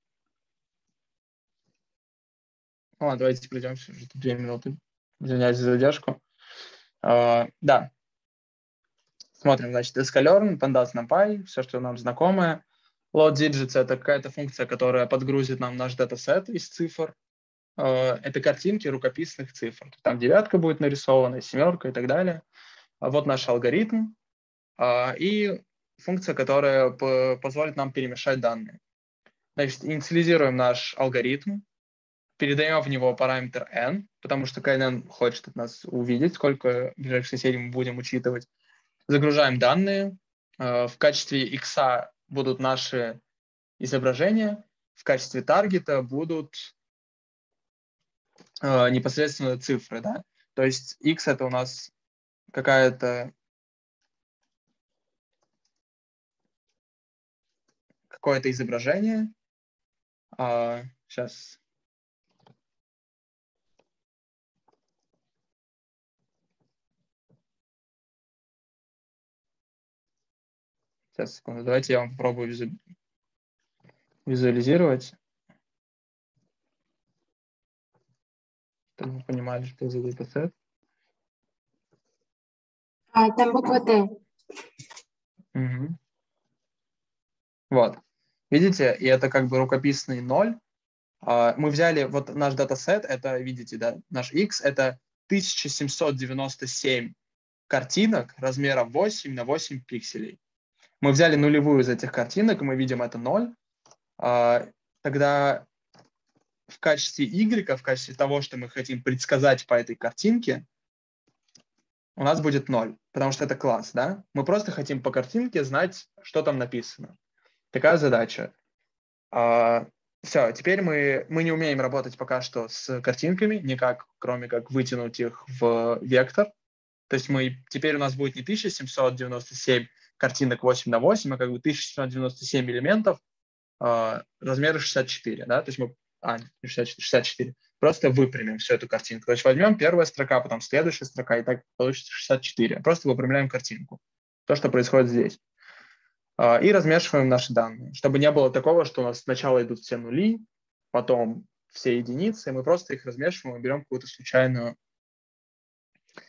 Ладно, давайте пройдемся, уже 2 минуты. Извиняюсь за задержку. Да. Смотрим, значит, sklearn, pandas, numpy, все, что нам знакомое. Load digits — это какая-то функция, которая подгрузит нам наш датасет из цифр. Это картинки рукописных цифр. Там 9 будет нарисована, 7 и так далее. Вот наш алгоритм. И функция, которая позволит нам перемешать данные. Значит, инициализируем наш алгоритм, передаем в него параметр n, потому что KNN хочет от нас увидеть, сколько ближайших соседей мы будем учитывать. Загружаем данные. В качестве x будут наши изображения, в качестве таргета будут непосредственно цифры, да. То есть x — это у нас какое-то изображение. Сейчас. Сейчас, секунду. Давайте я вам попробую визуализировать. Чтобы вы понимали, что за датасет. Там буква Т. Угу. Вот. Видите, и это как бы рукописный 0. Мы взяли вот наш датасет, это, видите, да, наш X, это 1797 картинок размером 8 на 8 пикселей. Мы взяли нулевую из этих картинок, и мы видим это 0. Тогда в качестве Y, в качестве того, что мы хотим предсказать по этой картинке, у нас будет 0, потому что это класс, да? Мы просто хотим по картинке знать, что там написано. Такая задача. Все, теперь мы не умеем работать пока что с картинками, никак, кроме как вытянуть их в вектор. То есть теперь у нас будет не 1797 картинок 8 на 8, а как бы 1797 элементов размера 64, да? То есть мы... 64. Просто выпрямим всю эту картинку. То есть возьмем первая строка, потом следующая строка, и так получится 64. Просто выпрямляем картинку. То, что происходит здесь. И размешиваем наши данные, чтобы не было такого, что у нас сначала идут все нули, потом все единицы, и мы просто их размешиваем и берем какую-то случайную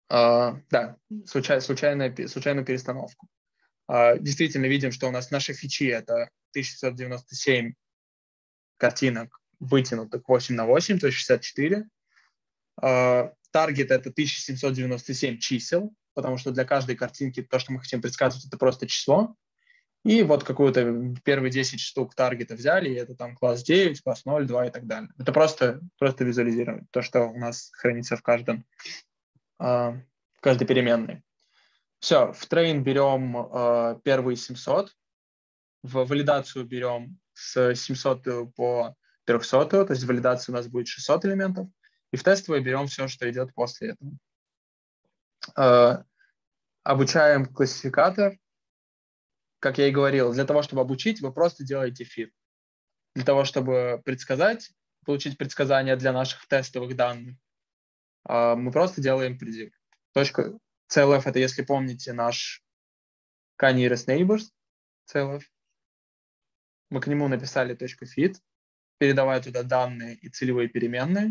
Да, случайную перестановку. Действительно видим, что у нас наши фичи — это 1697 картинок, вытянутых 8×8, то есть 64. Таргет — это 1797 чисел, потому что для каждой картинки то, что мы хотим предсказывать, это просто число. И вот какую-то первые 10 штук таргета взяли, и это там класс 9, класс 0, 2 и так далее. Это просто визуализировать то, что у нас хранится в каждой переменной. Все, в train берем первые 700, в валидацию берем с 700 по 300, то есть в валидации у нас будет 600 элементов, и в тестовую берем все, что идет после этого. Обучаем классификатор. Как я и говорил, для того, чтобы обучить, вы просто делаете fit. Для того, чтобы предсказать, получить предсказания для наших тестовых данных, мы просто делаем predict. CLF — это, если помните, наш K-nearest neighbors, CLF. Мы к нему написали .fit, передавая туда данные и целевые переменные.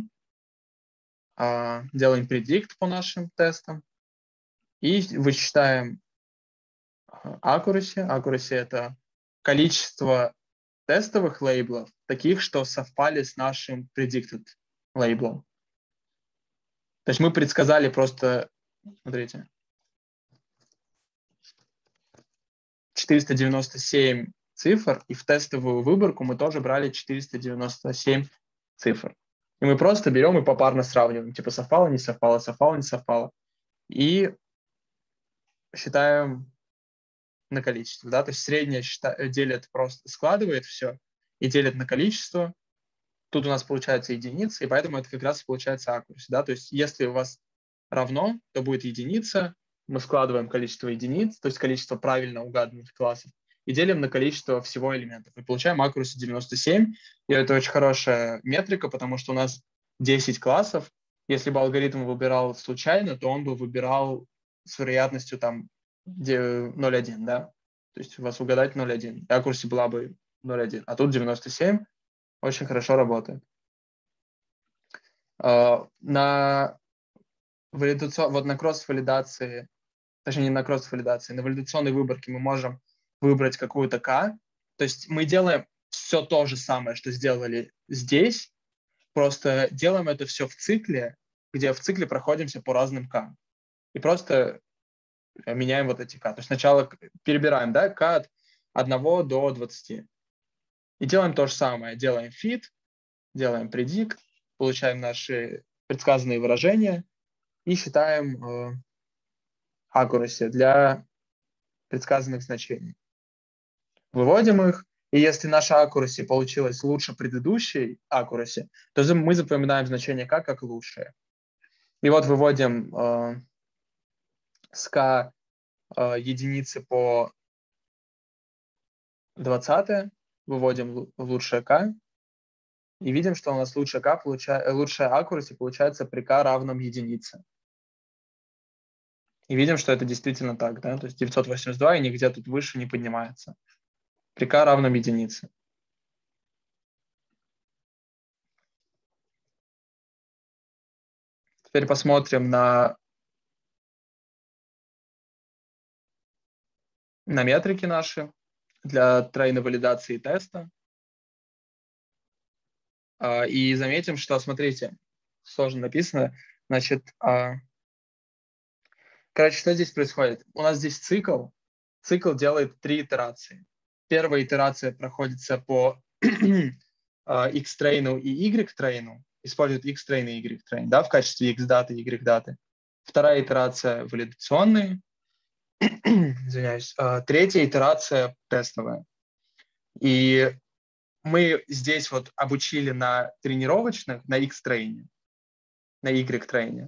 Делаем predict по нашим тестам и вычитаем accuracy. Accuracy — это количество тестовых лейблов, таких, что совпали с нашим predicted лейблом. То есть мы предсказали просто, смотрите, 497 цифр, и в тестовую выборку мы тоже брали 497 цифр. И мы просто берем и попарно сравниваем, типа совпало, не совпало, совпало, не совпало. И считаем на количество, да, то есть среднее делит, просто складывает все и делит на количество. Тут у нас получается единица, и поэтому это как раз получается accuracy, да, то есть если у вас равно, то будет единица, мы складываем количество единиц, то есть количество правильно угаданных классов, и делим на количество всего элементов, и получаем accuracy 97, и это очень хорошая метрика, потому что у нас 10 классов, если бы алгоритм выбирал случайно, то он бы выбирал с вероятностью там 0,1, да, то есть у вас угадать 0,1, accuracy была бы 0,1, а тут 97, очень хорошо работает. На кросс-валидации, точнее не на кросс-валидации, на валидационной выборке мы можем выбрать какую-то K, то есть мы делаем все то же самое, что сделали здесь, просто делаем это все в цикле, где в цикле проходимся по разным K. И просто меняем вот эти K. То есть сначала перебираем, да, K от 1 до 20. И делаем то же самое. Делаем fit, делаем predict, получаем наши предсказанные выражения и считаем accuracy для предсказанных значений. Выводим их, и если наша accuracy получилась лучше предыдущей accuracy, то мы запоминаем значение K как лучшее. И вот выводим с K единицы по 20, выводим лучшее K, и видим, что у нас лучшая accuracy получается при K равном единице. И видим, что это действительно так, да, то есть 982 и нигде тут выше не поднимается. При K равном единице. Теперь посмотрим на метрики наши для тройной валидации теста. И заметим, что, смотрите, сложно написано. Значит, короче, что здесь происходит? У нас здесь цикл. Цикл делает 3 итерации. Первая итерация проходится по X-трейну и Y-трейну. Используют X-трейн и Y-трейн, да, в качестве X-даты и Y-даты. Вторая итерация валидационные. Извиняюсь. Третья итерация тестовая. И мы здесь вот обучили на тренировочных, на X-трейне, на Y-трейне.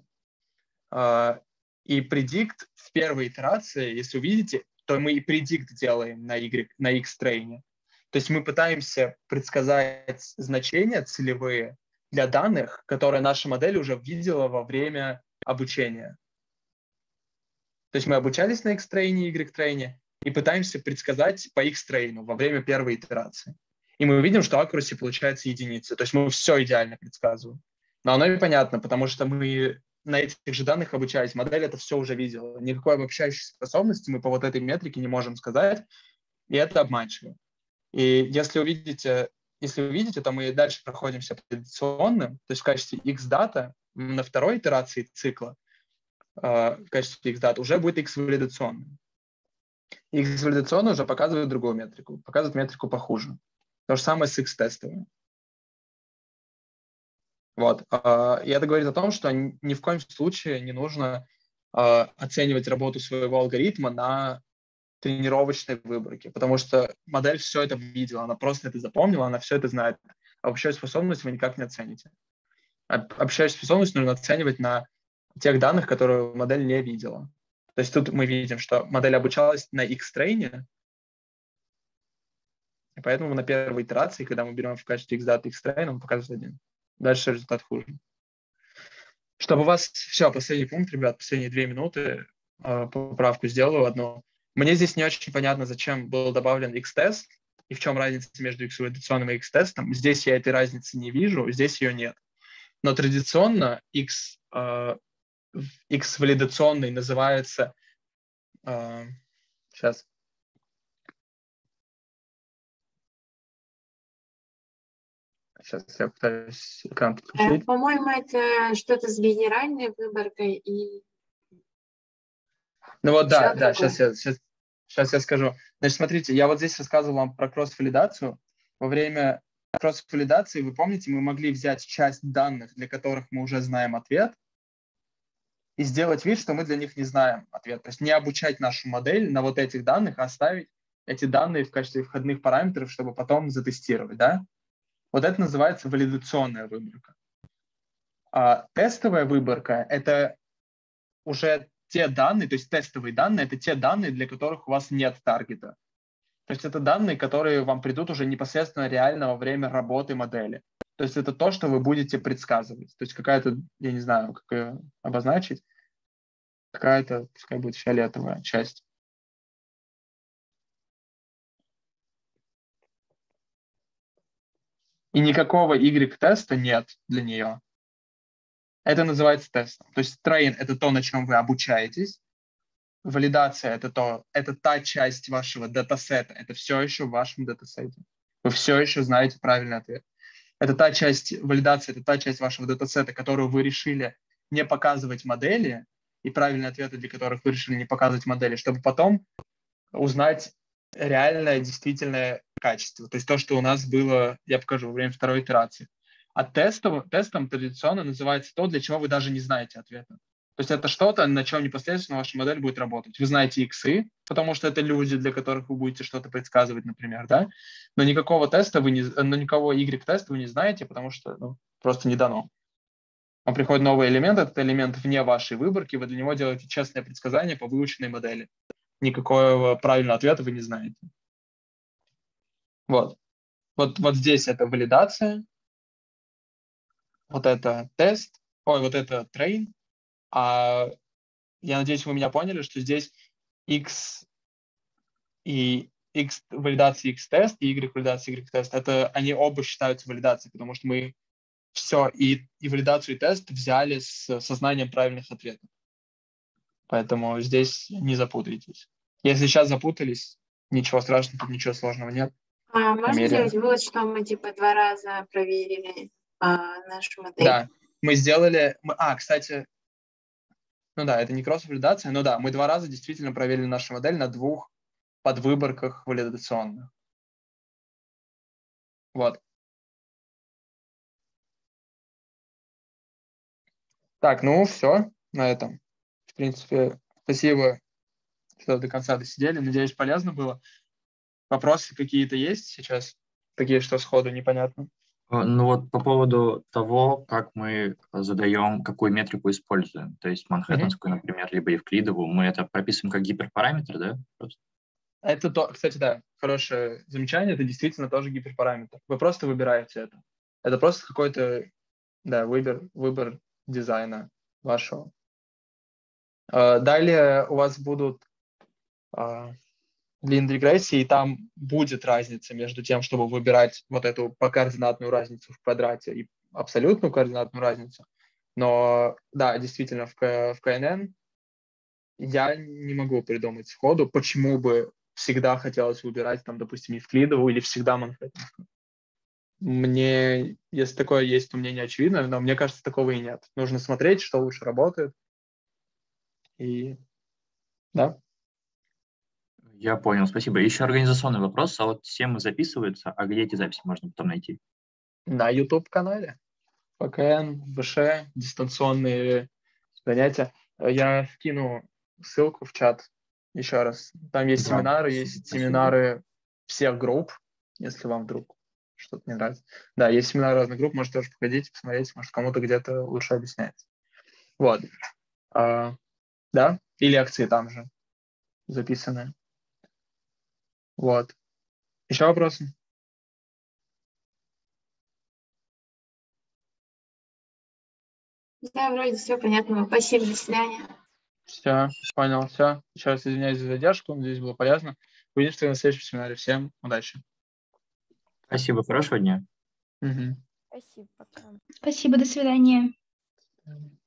И predict в первой итерации, если увидите, то мы и predict делаем на X-трейне. То есть мы пытаемся предсказать значения целевые для данных, которые наша модель уже видела во время обучения. То есть мы обучались на X-трейне и Y-трейне и пытаемся предсказать по X-трейну во время первой итерации. И мы видим, что accuracy получается единица. То есть мы все идеально предсказываем. Но оно и понятно, потому что мы на этих же данных обучались. Модель это все уже видела. Никакой обобщающей способности мы по вот этой метрике не можем сказать, и это обманчиво. И если увидите, то мы дальше проходимся по валидационным, то есть в качестве X-дата на второй итерации цикла в качестве X-дата уже будет X-валидационным. X-валидационный уже показывает другую метрику, показывает метрику похуже. То же самое с X-тестовым. Вот. И это говорит о том, что ни в коем случае не нужно оценивать работу своего алгоритма на тренировочной выборке, потому что модель все это видела, она просто это запомнила, она все это знает. А обобщающую способность вы никак не оцените. Обобщающую способность нужно оценивать на тех данных, которые модель не видела. То есть тут мы видим, что модель обучалась на X-трейне, и поэтому на первой итерации, когда мы берем в качестве X-дата X-трейн, он показывает 1. Дальше результат хуже. Чтобы у вас... Все, последний пункт, ребят, последние 2 минуты. Поправку сделаю одну. Мне здесь не очень понятно, зачем был добавлен X-тест и в чем разница между X-валидационным и X-тестом. Здесь я этой разницы не вижу, здесь ее нет. Но традиционно X-валидационный называется... Сейчас... Сейчас я пытаюсь экран подключить. По-моему, это что-то с генеральной выборкой и... Ну вот, да, сейчас я скажу. Значит, смотрите, я вот здесь рассказывал вам про кросс-валидацию. Во время кросс-валидации, вы помните, мы могли взять часть данных, для которых мы уже знаем ответ, и сделать вид, что мы для них не знаем ответ. То есть не обучать нашу модель на вот этих данных, а оставить эти данные в качестве входных параметров, чтобы потом затестировать, да? Вот это называется валидационная выборка. А тестовая выборка – это уже те данные, то есть тестовые данные – это те данные, для которых у вас нет таргета. То есть это данные, которые вам придут уже непосредственно реально во время работы модели. То есть это то, что вы будете предсказывать. То есть какая-то, я не знаю, как ее обозначить, какая-то, пускай будет фиолетовая часть. И никакого Y-теста нет для нее. Это называется тестом. То есть train – это то, на чем вы обучаетесь. Валидация – это та часть вашего датасета. Это все еще в вашем датасете. Вы все еще знаете правильный ответ. Это та часть валидации, это та часть вашего датасета, которую вы решили не показывать модели, и правильные ответы, для которых вы решили не показывать модели, чтобы потом узнать реальное, действительное качество. То есть то, что у нас было, я покажу, во время второй итерации. А тестом традиционно называется то, для чего вы даже не знаете ответа. То есть это что-то, на чем непосредственно ваша модель будет работать. Вы знаете иксы, потому что это люди, для которых вы будете что-то предсказывать, например, да? Но никакого теста никакого Y-теста вы не знаете, потому что просто не дано. Вам приходит новый элемент, этот элемент вне вашей выборки, вы для него делаете честное предсказание по выученной модели. Никакого правильного ответа вы не знаете. Вот здесь это валидация, вот это тест, вот это train. А я надеюсь, вы меня поняли, что здесь X валидация X-тест и Y валидация Y-тест, это они оба считаются валидацией, потому что мы все и валидацию, и тест взяли с сознанием правильных ответов. Поэтому здесь не запутайтесь. Если сейчас запутались, ничего страшного, тут ничего сложного нет. Можно сделать вывод, что мы 2 раза проверили нашу модель? Да, мы сделали... кстати, это не кросс-валидация, но да, мы 2 раза действительно проверили нашу модель на 2 подвыборках валидационных. Вот. Так, все на этом. В принципе, спасибо, что до конца досидели. Надеюсь, полезно было. Вопросы какие-то есть сейчас? Такие, что сходу непонятно. По поводу того, как мы задаем, какую метрику используем. То есть манхэттенскую, например, либо евклидовую, мы это прописываем как гиперпараметр, да? Просто? Это кстати, да, хорошее замечание. Это действительно тоже гиперпараметр. Вы просто выбираете это. Это просто какой-то, выбор дизайна вашего. Далее у вас будут длинные регрессии, и там будет разница между тем, чтобы выбирать вот эту покоординатную разницу в квадрате и абсолютную координатную разницу. Но, да, действительно, в КНН я не могу придумать сходу, почему бы всегда хотелось выбирать, там, допустим, Евклидову или всегда Манхэттенскую. Мне, если такое есть, то мне не очевидно, но мне кажется, такого и нет. Нужно смотреть, что лучше работает. И, да. Я понял, спасибо. Еще организационный вопрос. А вот темы записываются, а где эти записи можно потом найти? На YouTube-канале. ПКН, ВШ, дистанционные занятия. Я скину ссылку в чат еще раз. Там есть Да, семинары, спасибо, есть спасибо. семинары всех групп, если вам вдруг что-то не нравится. Да, есть семинары разных групп, можете тоже походить, посмотреть, может, кому-то где-то лучше объясняется. Вот. Да, и лекции там же записаны. Вот. Еще вопросы? Да, вроде все понятно. Спасибо, до свидания. Все, понял, все. Еще раз извиняюсь за задержку, надеюсь, было полезно. Увидимся на следующем семинаре. Всем удачи. Спасибо, хорошего дня. Угу. Спасибо, пока. Спасибо, до свидания.